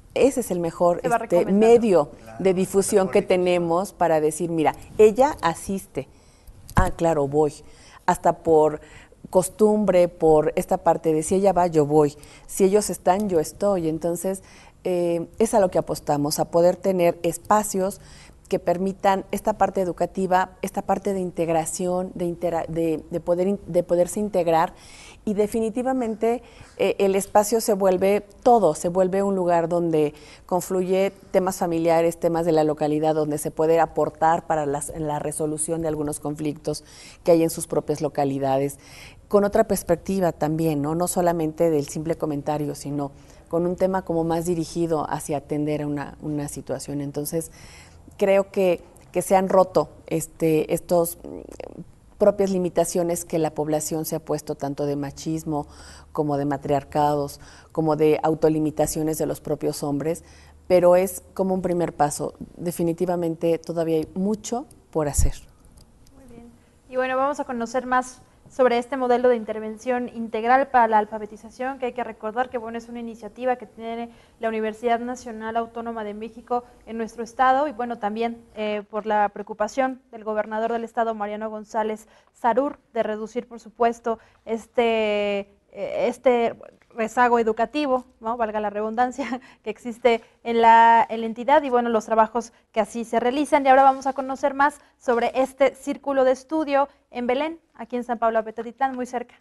G: ese es el mejor medio de difusión que tenemos para decir, mira, ella asiste, claro, voy, hasta por costumbre, por esta parte de si ella va, yo voy, si ellos están, yo estoy. Entonces, es a lo que apostamos, a poder tener espacios que permitan esta parte educativa, esta parte de integración, de poderse integrar, y definitivamente el espacio se vuelve todo, se vuelve un lugar donde confluye temas familiares, temas de la localidad, donde se puede aportar para la resolución de algunos conflictos que hay en sus propias localidades, con otra perspectiva también, no solamente del simple comentario, sino con un tema como más dirigido hacia atender a una situación. Entonces, creo que se han roto estos propias limitaciones que la población se ha puesto, tanto de machismo como de matriarcados, como de autolimitaciones de los propios hombres, pero es como un primer paso. Definitivamente todavía hay mucho por hacer.
F: Muy bien. Y bueno, vamos a conocer más sobre este modelo de intervención integral para la alfabetización, que hay que recordar que bueno, es una iniciativa que tiene la Universidad Nacional Autónoma de México en nuestro estado, y bueno, también por la preocupación del gobernador del estado, Mariano González Sarur, de reducir, por supuesto, este rezago educativo, ¿no?, valga la redundancia, que existe en la entidad, y bueno, los trabajos que así se realizan. Y ahora vamos a conocer más sobre este círculo de estudio en Belén, aquí en San Pablo Apetatitlán, muy cerca.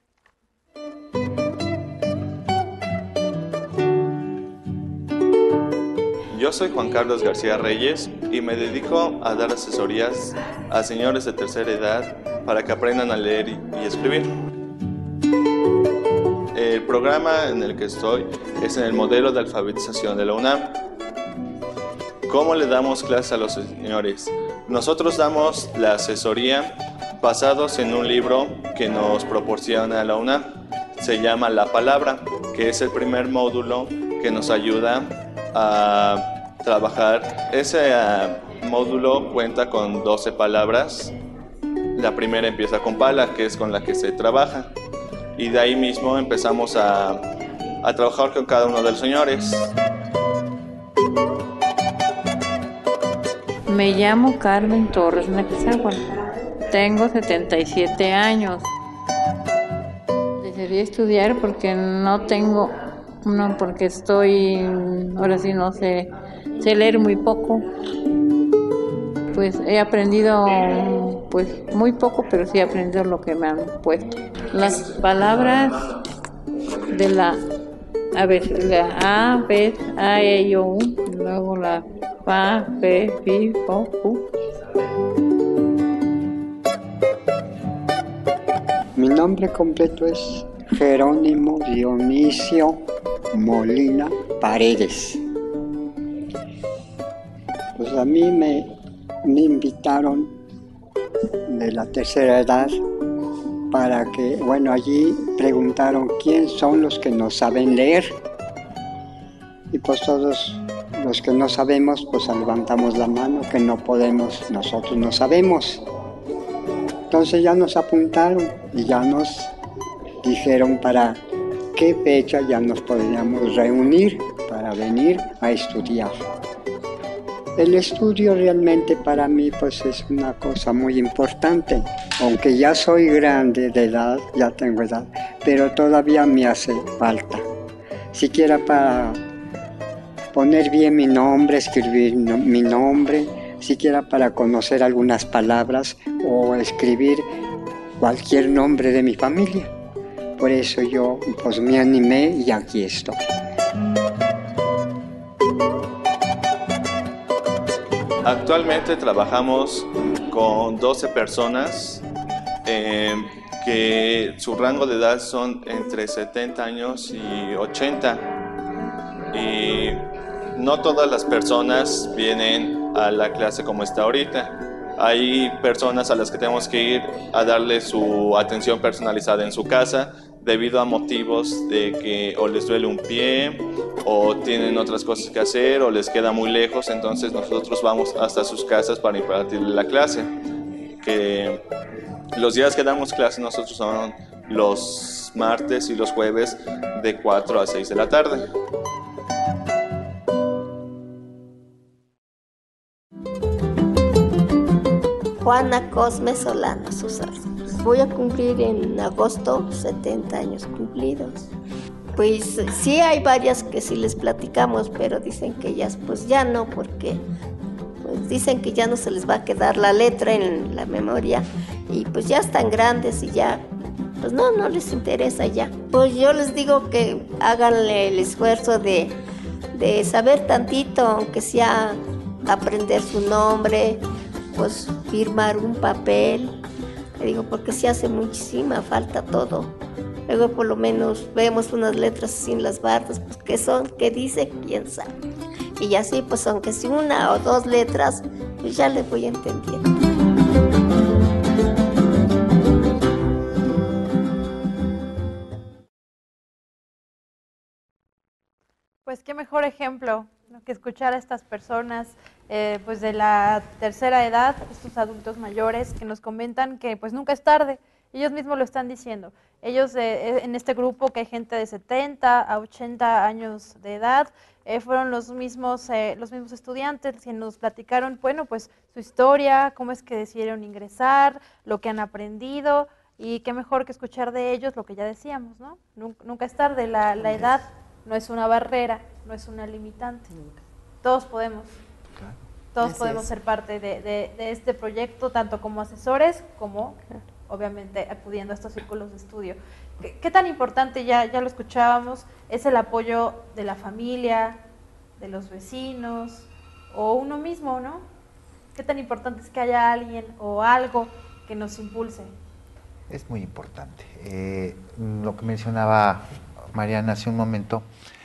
N: Yo soy Juan Carlos García Reyes y me dedico a dar asesorías a señores de tercera edad para que aprendan a leer y escribir. El programa en el que estoy es en el modelo de alfabetización de la UNAM. ¿Cómo le damos clase a los señores? Nosotros damos la asesoría basados en un libro que nos proporciona la UNAM. Se llama La Palabra, que es el primer módulo que nos ayuda a trabajar. Ese módulo cuenta con 12 palabras. La primera empieza con pala, que es con la que se trabaja. Y de ahí mismo empezamos a trabajar con cada uno de los señores.
O: Me llamo Carmen Torres Nezahualcóyotl. Tengo 77 años. Desearía estudiar porque no tengo, porque estoy, ahora sí no sé leer muy poco. Pues he aprendido pues muy poco, pero sí he aprendido lo que me han puesto. Las palabras de la A, B, A, E, I, O, U, luego la Fa, Fe, Fi, Fo, Fu.
P: Mi nombre completo es Jerónimo Dionisio Molina Paredes. Pues a mí me invitaron de la tercera edad para que, bueno, allí preguntaron quién son los que no saben leer. Y pues todos los que no sabemos, pues levantamos la mano, que no podemos, nosotros no sabemos. Entonces ya nos apuntaron y ya nos dijeron para qué fecha ya nos podríamos reunir para venir a estudiar. El estudio realmente para mí pues es una cosa muy importante, aunque ya soy grande de edad, ya tengo edad, pero todavía me hace falta. Siquiera para poner bien mi nombre, escribir mi nombre, siquiera para conocer algunas palabras o escribir cualquier nombre de mi familia. Por eso yo pues me animé y aquí estoy.
N: Actualmente trabajamos con 12 personas que su rango de edad son entre 70 años y 80. Y no todas las personas vienen a la clase como está ahorita. Hay personas a las que tenemos que ir a darle su atención personalizada en su casa debido a motivos de que o les duele un pie o tienen otras cosas que hacer o les queda muy lejos, entonces nosotros vamos hasta sus casas para impartirle la clase. Que los días que damos clase nosotros son los martes y los jueves de 4 a 6 de la tarde.
Q: Juana Cosme Solano Susana. Voy a cumplir en agosto 70 años cumplidos. Pues sí hay varias que sí les platicamos, pero dicen que ellas pues ya no, porque pues dicen que ya no se les va a quedar la letra en la memoria y pues ya están grandes y ya pues no les interesa ya. Pues yo les digo que háganle el esfuerzo de saber tantito, aunque sea aprender su nombre, pues firmar un papel. Le digo, porque sí hace muchísima falta todo. Luego por lo menos vemos unas letras sin las bardas, pues qué son, qué dice, quién sabe. Y así pues aunque sea una o dos letras, pues ya les voy entendiendo.
F: Pues qué mejor ejemplo, ¿no?, que escuchar a estas personas pues de la tercera edad, estos adultos mayores que nos comentan que pues nunca es tarde. Ellos mismos lo están diciendo. Ellos en este grupo, que hay gente de 70 a 80 años de edad, fueron los mismos estudiantes que nos platicaron, bueno, pues su historia, cómo es que decidieron ingresar, lo que han aprendido, y qué mejor que escuchar de ellos lo que ya decíamos, ¿no? Nunca es tarde, la edad no es una barrera, no es una limitante. Todos podemos. Todos podemos ser parte de este proyecto, tanto como asesores como, obviamente, acudiendo a estos círculos de estudio. ¿Qué tan importante, ya lo escuchábamos, es el apoyo de la familia, de los vecinos o uno mismo, ¿no? ¿Qué tan importante es que haya alguien o algo que nos impulse?
H: Es muy importante. Lo que mencionaba Mariana hace un momento,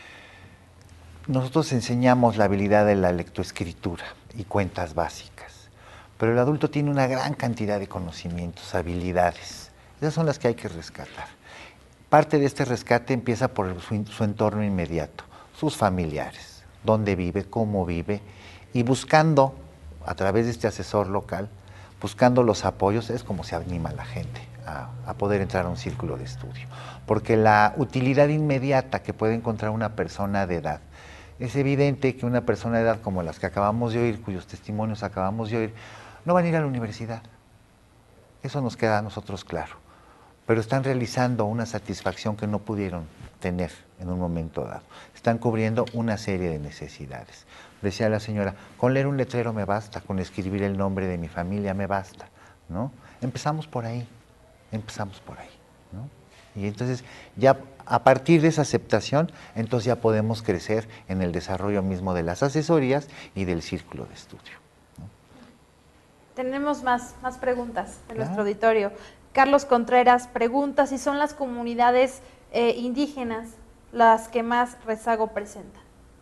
H: nosotros enseñamos la habilidad de la lectoescritura y cuentas básicas, pero el adulto tiene una gran cantidad de conocimientos, habilidades. Esas son las que hay que rescatar. Parte de este rescate empieza por su entorno inmediato, sus familiares, dónde vive, cómo vive, y buscando, a través de este asesor local, buscando los apoyos, es como se anima a la gente a poder entrar a un círculo de estudio. Porque la utilidad inmediata que puede encontrar una persona de edad, es evidente que una persona de edad como las que acabamos de oír, cuyos testimonios acabamos de oír, no van a ir a la universidad. Eso nos queda a nosotros claro. Pero están realizando una satisfacción que no pudieron tener en un momento dado. Están cubriendo una serie de necesidades. Decía la señora, con leer un letrero me basta, con escribir el nombre de mi familia me basta, ¿no? Empezamos por ahí, ¿no? Y entonces ya a partir de esa aceptación, entonces ya podemos crecer en el desarrollo mismo de las asesorías y del círculo de estudio, ¿no?
F: Tenemos más preguntas en nuestro auditorio. Carlos Contreras pregunta si son las comunidades indígenas las que más rezago presentan.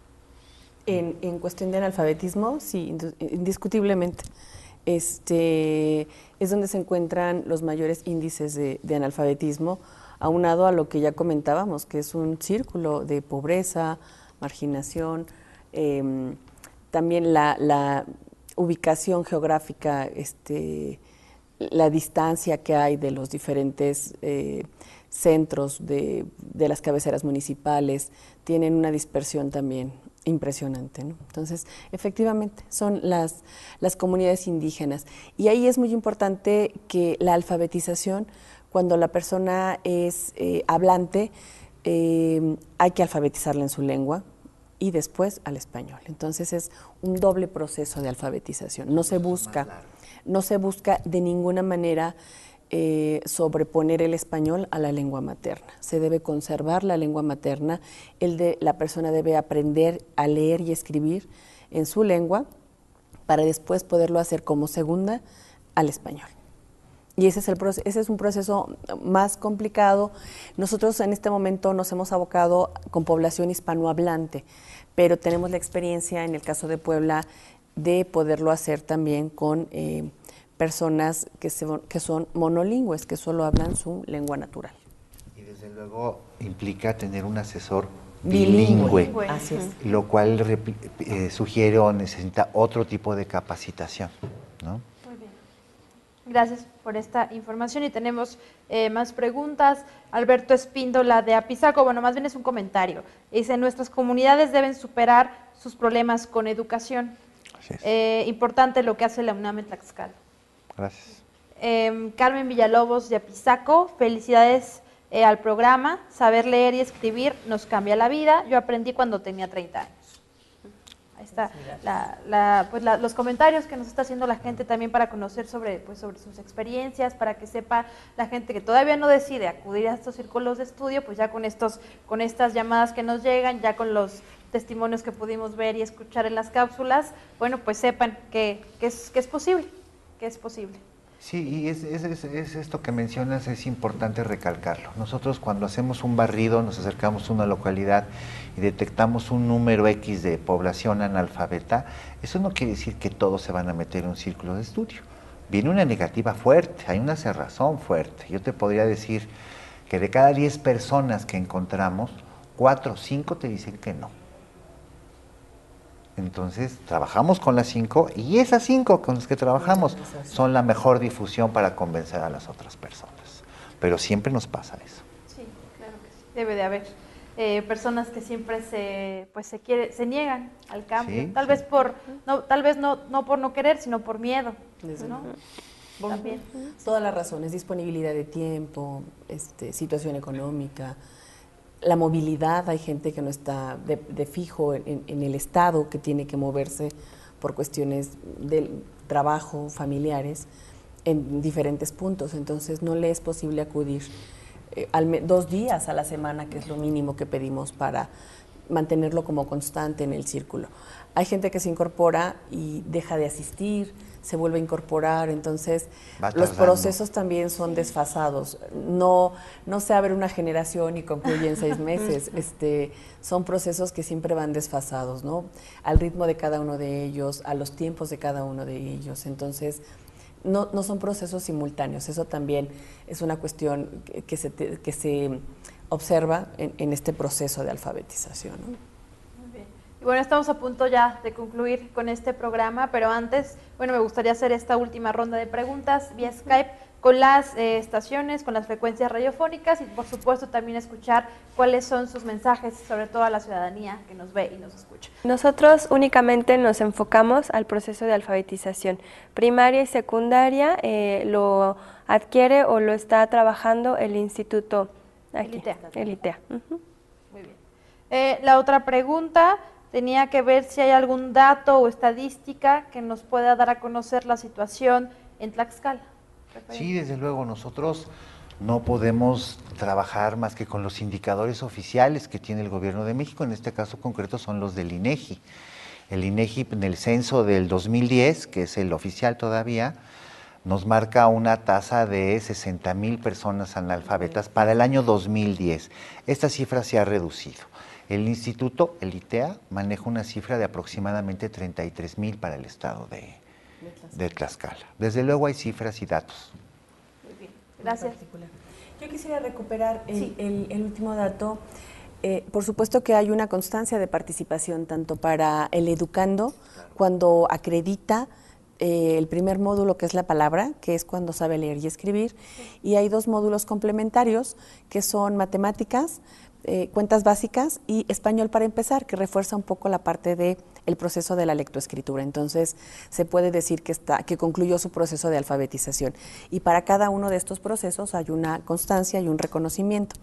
G: En cuestión de analfabetismo, sí, indiscutiblemente. Es donde se encuentran los mayores índices de analfabetismo, aunado a lo que ya comentábamos, que es un círculo de pobreza, marginación, también la ubicación geográfica, la distancia que hay de los diferentes centros de las cabeceras municipales, tienen una dispersión también impresionante, ¿no? Entonces, efectivamente, son las comunidades indígenas. Y ahí es muy importante que la alfabetización, cuando la persona es hablante, hay que alfabetizarla en su lengua y después al español. Entonces, es un doble proceso de alfabetización. No se busca de ninguna manera sobreponer el español a la lengua materna. Se debe conservar la lengua materna, la persona debe aprender a leer y escribir en su lengua para después poderlo hacer como segunda al español. Y ese es un proceso más complicado. Nosotros en este momento nos hemos abocado con población hispanohablante, pero tenemos la experiencia en el caso de Puebla de poderlo hacer también con personas que son monolingües, que solo hablan su lengua natural.
H: Y desde luego implica tener un asesor bilingüe.
G: Así es.
H: Lo cual sugiere o necesita otro tipo de capacitación, ¿no?
F: Muy bien. Gracias por esta información y tenemos más preguntas. Alberto Espíndola de Apizaco, bueno, más bien es un comentario. Dice, nuestras comunidades deben superar sus problemas con educación. Importante lo que hace la UNAM en Tlaxcala.
H: Gracias.
F: Carmen Villalobos de Apizaco, felicidades al programa. Saber leer y escribir nos cambia la vida. Yo aprendí cuando tenía 30 años. Ahí está los comentarios que nos está haciendo la gente también para conocer sobre sus experiencias, para que sepa la gente que todavía no decide acudir a estos círculos de estudio, pues ya con estas llamadas que nos llegan, ya con los testimonios que pudimos ver y escuchar en las cápsulas, bueno, pues sepan que es posible,
H: Sí, y es esto que mencionas, es importante recalcarlo. Nosotros cuando hacemos un barrido, nos acercamos a una localidad y detectamos un número X de población analfabeta, eso no quiere decir que todos se van a meter en un círculo de estudio. Viene una negativa fuerte, hay una cerrazón fuerte. Yo te podría decir que de cada 10 personas que encontramos, 4 o 5 te dicen que no. Entonces, trabajamos con las 5 y esas 5 con las que trabajamos son la mejor difusión para convencer a las otras personas. Pero siempre nos pasa eso.
F: Sí, claro que sí. Debe de haber personas que siempre se niegan al cambio. Sí, tal vez no por no querer, sino por miedo, ¿no? También.
G: Todas las razones, disponibilidad de tiempo, situación económica, la movilidad. Hay gente que no está de fijo en el estado, que tiene que moverse por cuestiones del trabajo, familiares, en diferentes puntos. Entonces no le es posible acudir 2 días a la semana, que es lo mínimo que pedimos para mantenerlo como constante en el círculo. Hay gente que se incorpora y deja de asistir, se vuelve a incorporar, entonces los procesos también son desfasados. No se abre una generación y concluye en 6 meses. Son procesos que siempre van desfasados, ¿no? Al ritmo de cada uno de ellos, a los tiempos de cada uno de ellos. Entonces, no son procesos simultáneos. Eso también es una cuestión que se observa en este proceso de alfabetización, ¿no?
F: Y bueno, estamos a punto ya de concluir con este programa, pero antes, bueno, me gustaría hacer esta última ronda de preguntas vía Skype con las estaciones, con las frecuencias radiofónicas y por supuesto también escuchar cuáles son sus mensajes, sobre todo a la ciudadanía que nos ve y nos escucha.
I: Nosotros únicamente nos enfocamos al proceso de alfabetización. Primaria y secundaria lo adquiere o lo está trabajando el instituto aquí, el ITEA.
F: Muy bien. La otra pregunta tenía que ver si hay algún dato o estadística que nos pueda dar a conocer la situación en Tlaxcala.
H: Sí, desde luego, nosotros no podemos trabajar más que con los indicadores oficiales que tiene el Gobierno de México, en este caso concreto son los del INEGI. El INEGI en el censo del 2010, que es el oficial todavía, nos marca una tasa de 60,000 personas analfabetas para el año 2010. Esta cifra se ha reducido. El instituto, el ITEA, maneja una cifra de aproximadamente 33,000 para el estado de Tlaxcala. Desde luego hay cifras y datos.
F: Muy bien, gracias.
G: Yo quisiera recuperar el último dato. Por supuesto que hay una constancia de participación tanto para el educando, cuando acredita el primer módulo, que es la palabra, que es cuando sabe leer y escribir, y hay 2 módulos complementarios que son matemáticas, cuentas básicas y español para empezar, que refuerza un poco la parte del proceso de la lectoescritura. Entonces, se puede decir que concluyó su proceso de alfabetización. Y para cada uno de estos procesos hay una constancia y un reconocimiento.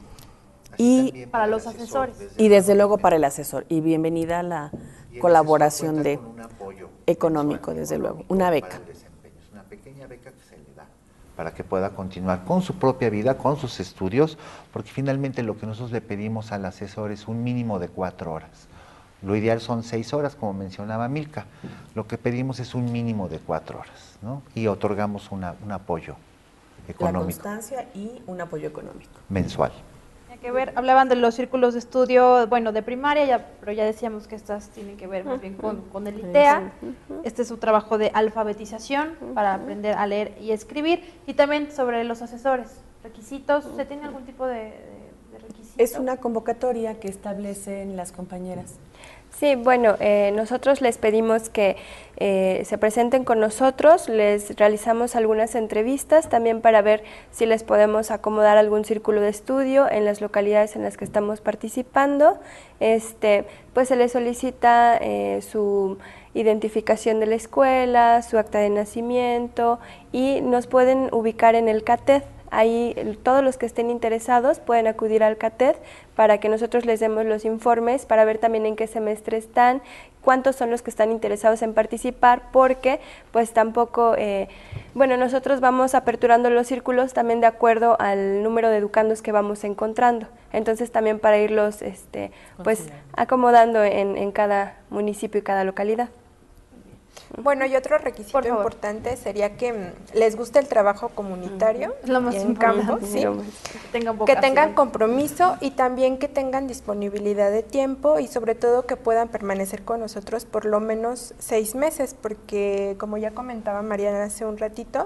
G: Y
F: para los asesores.
G: Y desde luego para el asesor. Y bienvenida a la colaboración económico, desde luego. Una beca.
H: Es una pequeña beca que se le da para que pueda continuar con su propia vida, con sus estudios, porque finalmente lo que nosotros le pedimos al asesor es un mínimo de 4 horas. Lo ideal son 6 horas, como mencionaba Milka. Lo que pedimos es un mínimo de 4 horas, ¿no? Y otorgamos un apoyo económico.
G: La constancia y un apoyo económico.
H: Mensual.
F: Que ver, hablaban de los círculos de estudio, bueno, de primaria, pero ya decíamos que estas tienen que ver más bien con el ITEA. Este es su trabajo de alfabetización para aprender a leer y escribir, y también sobre los asesores, requisitos. ¿Se tiene algún tipo de requisito?
G: Es una convocatoria que establecen las compañeras.
I: Sí, bueno, nosotros les pedimos que se presenten con nosotros, les realizamos algunas entrevistas también para ver si les podemos acomodar algún círculo de estudio en las localidades en las que estamos participando. Pues se les solicita su identificación de la escuela, su acta de nacimiento y nos pueden ubicar en el CATED. Ahí todos los que estén interesados pueden acudir al CATED para que nosotros les demos los informes, para ver también en qué semestre están, cuántos son los que están interesados en participar, porque pues tampoco, bueno, nosotros vamos aperturando los círculos también de acuerdo al número de educandos que vamos encontrando. Entonces también para irlos pues acomodando en cada municipio y cada localidad.
J: Bueno, y otro requisito importante sería que les guste el trabajo comunitario en campo, ¿sí? Que tengan compromiso y también que tengan disponibilidad de tiempo y sobre todo que puedan permanecer con nosotros por lo menos 6 meses, porque como ya comentaba Mariana hace un ratito,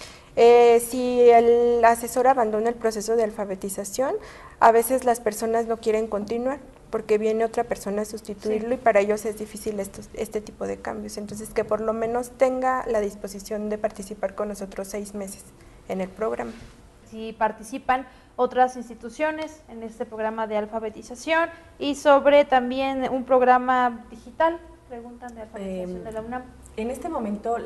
J: si el asesor abandona el proceso de alfabetización, a veces las personas no quieren continuar porque viene otra persona a sustituirlo y para ellos es difícil este tipo de cambios. Entonces, que por lo menos tenga la disposición de participar con nosotros 6 meses en el programa.
F: Si participan otras instituciones en este programa de alfabetización y sobre también un programa digital, preguntan de alfabetización de la UNAM.
G: En este momento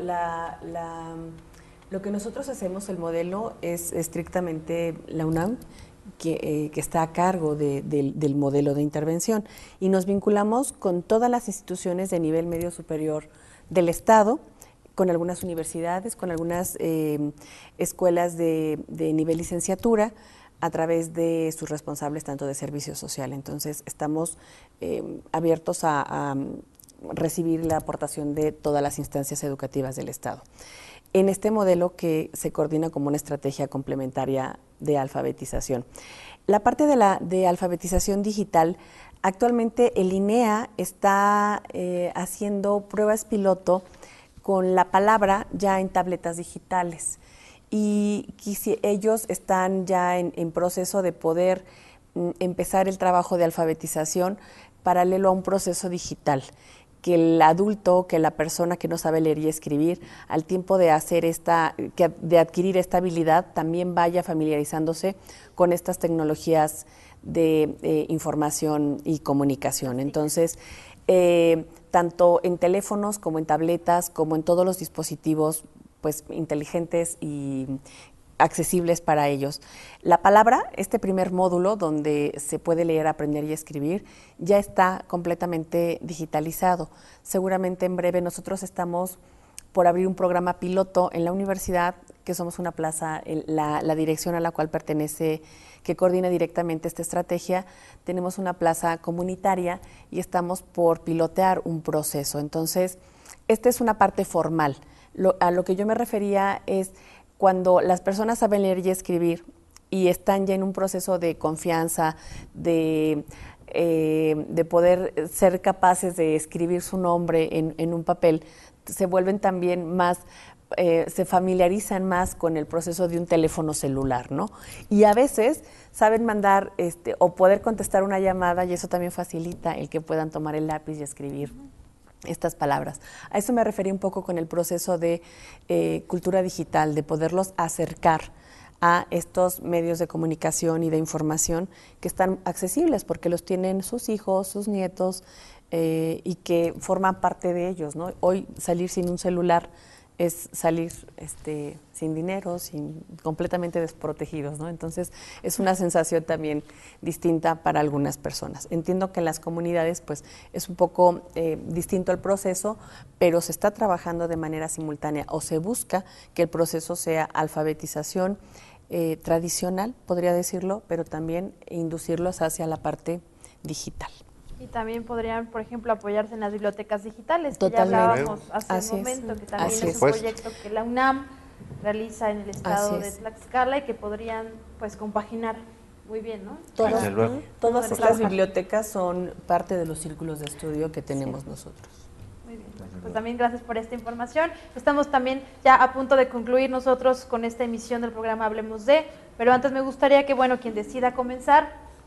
G: lo que nosotros hacemos, el modelo, es estrictamente la UNAM, que está a cargo del modelo de intervención, y nos vinculamos con todas las instituciones de nivel medio superior del Estado, con algunas universidades, con algunas escuelas de nivel licenciatura, a través de sus responsables tanto de servicio social. Entonces estamos abiertos a recibir la aportación de todas las instancias educativas del Estado. En este modelo que se coordina como una estrategia complementaria de alfabetización. La parte de alfabetización digital, actualmente el INEA está haciendo pruebas piloto con la palabra ya en tabletas digitales y ellos están ya en proceso de poder empezar el trabajo de alfabetización paralelo a un proceso digital, que el adulto, que la persona que no sabe leer y escribir, al tiempo de de adquirir esta habilidad, también vaya familiarizándose con estas tecnologías de información y comunicación. Entonces, tanto en teléfonos como en tabletas, como en todos los dispositivos pues inteligentes y accesibles para ellos. La palabra, este primer módulo donde se puede leer, aprender y escribir, ya está completamente digitalizado. Seguramente en breve nosotros estamos por abrir un programa piloto en la universidad, que somos una plaza, la dirección a la cual pertenece, que coordina directamente esta estrategia, tenemos una plaza comunitaria y estamos por pilotear un proceso. Entonces, esta es una parte formal. A lo que yo me refería es cuando las personas saben leer y escribir y están ya en un proceso de confianza, de poder ser capaces de escribir su nombre en un papel, se vuelven también más, se familiarizan más con el proceso de un teléfono celular, ¿no? Y a veces saben mandar o poder contestar una llamada y eso también facilita el que puedan tomar el lápiz y escribir estas palabras. A eso me referí un poco con el proceso de cultura digital, de poderlos acercar a estos medios de comunicación y de información que están accesibles porque los tienen sus hijos, sus nietos y que forman parte de ellos, ¿no? Hoy salir sin un celular es salir sin dinero, completamente desprotegidos, ¿no? Entonces es una sensación también distinta para algunas personas. Entiendo que en las comunidades pues es un poco distinto el proceso, pero se está trabajando de manera simultánea o se busca que el proceso sea alfabetización tradicional, podría decirlo, pero también inducirlos hacia la parte digital.
F: Y también podrían, por ejemplo, apoyarse en las bibliotecas digitales, que
G: Totalmente.
F: ya hablábamos hace un momento, que también es un proyecto que la UNAM realiza en el estado de Tlaxcala y que podrían pues compaginar muy bien, ¿no?
G: Todas estas bibliotecas son parte de los círculos de estudio que tenemos nosotros.
F: Muy bien, pues también gracias por esta información. Estamos también ya a punto de concluir nosotros con esta emisión del programa Hablemos de, pero antes me gustaría que, bueno, quien decida comenzar,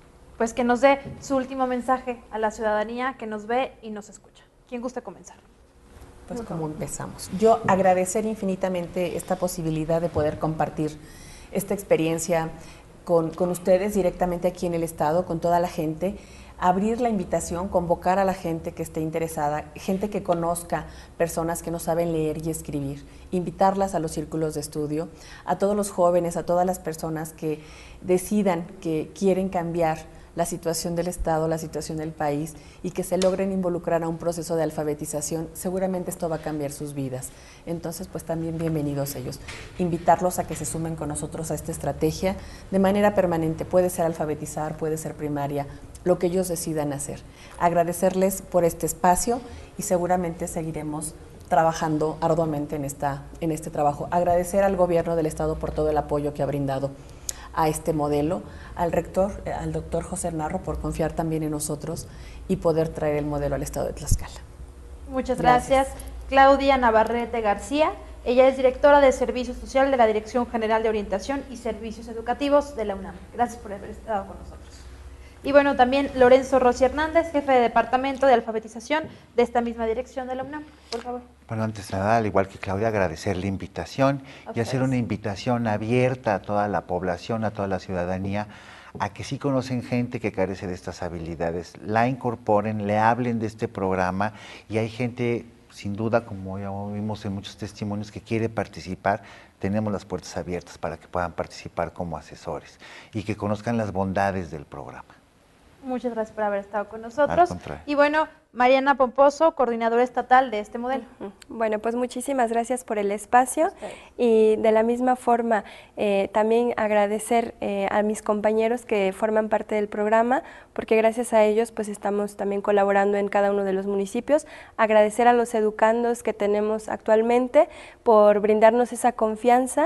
F: pues que nos dé su último mensaje a la ciudadanía que nos ve y nos escucha. ¿Quién gusta comenzar?
G: Pues como empezamos. Yo agradecer infinitamente esta posibilidad de poder compartir esta experiencia con ustedes directamente aquí en el Estado, con toda la gente, abrir la invitación, convocar a la gente que esté interesada, gente que conozca personas que no saben leer y escribir, invitarlas a los círculos de estudio, a todos los jóvenes, a todas las personas que decidan que quieren cambiar la situación del Estado, la situación del país y que se logren involucrar a un proceso de alfabetización, seguramente esto va a cambiar sus vidas. Entonces, pues también bienvenidos ellos. Invitarlos a que se sumen con nosotros a esta estrategia de manera permanente. Puede ser alfabetizar, puede ser primaria, lo que ellos decidan hacer. Agradecerles por este espacio y seguramente seguiremos trabajando arduamente en este trabajo. Agradecer al gobierno del Estado por todo el apoyo que ha brindado a este modelo, al rector, al doctor José Narro, por confiar también en nosotros y poder traer el modelo al Estado de Tlaxcala.
F: Muchas gracias. Claudia Navarrete García, ella es directora de Servicio Social de la Dirección General de Orientación y Servicios Educativos de la UNAM. Gracias por haber estado con nosotros. Y bueno, también Lorenzo Rossi Hernández, jefe de Departamento de Alfabetización de esta misma dirección de la UNAM. Por favor.
H: Bueno, antes de nada, al igual que Claudia, agradecer la invitación y hacer una invitación abierta a toda la población, a toda la ciudadanía, a que sí conocen gente que carece de estas habilidades, la incorporen, le hablen de este programa, y hay gente, sin duda, como ya vimos en muchos testimonios, que quiere participar. Tenemos las puertas abiertas para que puedan participar como asesores y que conozcan las bondades del programa.
F: Muchas gracias por haber estado con nosotros. Y bueno, Mariana Pomposo, coordinadora estatal de este modelo.
I: Bueno, pues muchísimas gracias por el espacio y de la misma forma también agradecer a mis compañeros que forman parte del programa, porque gracias a ellos pues estamos también colaborando en cada uno de los municipios. Agradecer a los educandos que tenemos actualmente por brindarnos esa confianza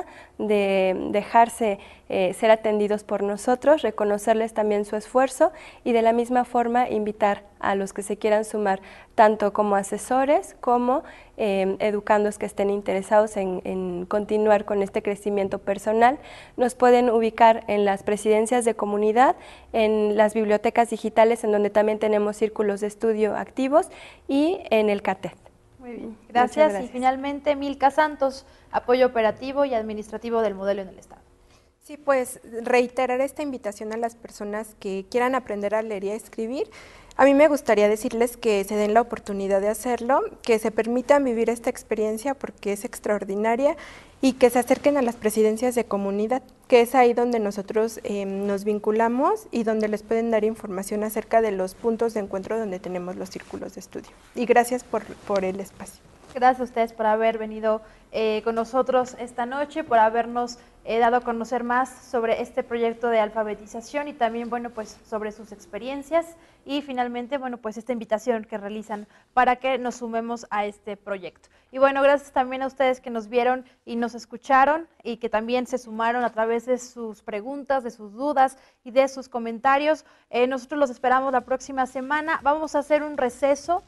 I: de dejarse ser atendidos por nosotros, reconocerles también su esfuerzo y de la misma forma invitar a los que se quieran sumar, tanto como asesores como educandos que estén interesados en continuar con este crecimiento personal. Nos pueden ubicar en las presidencias de comunidad, en las bibliotecas digitales, en donde también tenemos círculos de estudio activos, y en el CATED.
F: Muy bien, gracias. Y finalmente, Milka Santos, apoyo operativo y administrativo del modelo en el Estado.
J: Sí, pues reiterar esta invitación a las personas que quieran aprender a leer y a escribir. A mí me gustaría decirles que se den la oportunidad de hacerlo, que se permitan vivir esta experiencia porque es extraordinaria, y que se acerquen a las presidencias de comunidad, que es ahí donde nosotros nos vinculamos y donde les pueden dar información acerca de los puntos de encuentro donde tenemos los círculos de estudio. Y gracias por el espacio.
F: Gracias a ustedes por haber venido con nosotros esta noche, por habernos dado a conocer más sobre este proyecto de alfabetización y también, bueno, pues sobre sus experiencias, y finalmente, bueno, pues esta invitación que realizan para que nos sumemos a este proyecto. Y bueno, gracias también a ustedes que nos vieron y nos escucharon y que también se sumaron a través de sus preguntas, de sus dudas y de sus comentarios. Nosotros los esperamos la próxima semana. Vamos a hacer un receso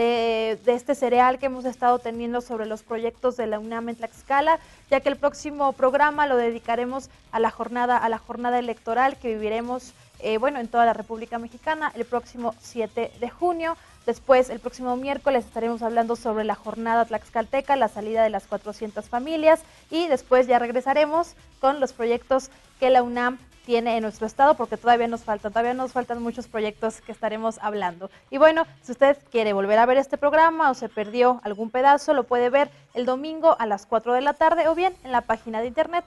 F: de este serial que hemos estado teniendo sobre los proyectos de la UNAM en Tlaxcala, ya que el próximo programa lo dedicaremos a la jornada electoral que viviremos en toda la República Mexicana el próximo 7 de junio. Después, el próximo miércoles, estaremos hablando sobre la jornada tlaxcalteca, la salida de las 400 familias, y después ya regresaremos con los proyectos que la UNAM tiene en nuestro estado, porque todavía nos faltan muchos proyectos que estaremos hablando. Y bueno, si usted quiere volver a ver este programa o se perdió algún pedazo, lo puede ver el domingo a las 4 de la tarde o bien en la página de internet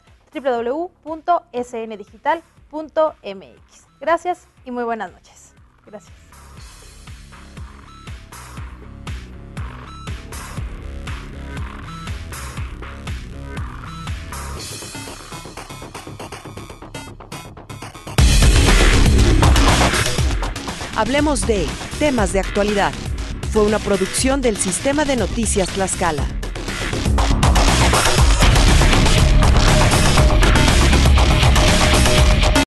F: www.sndigital.mx. Gracias y muy buenas noches. Gracias.
A: Hablemos de temas de actualidad. Fue una producción del Sistema de Noticias Tlaxcala.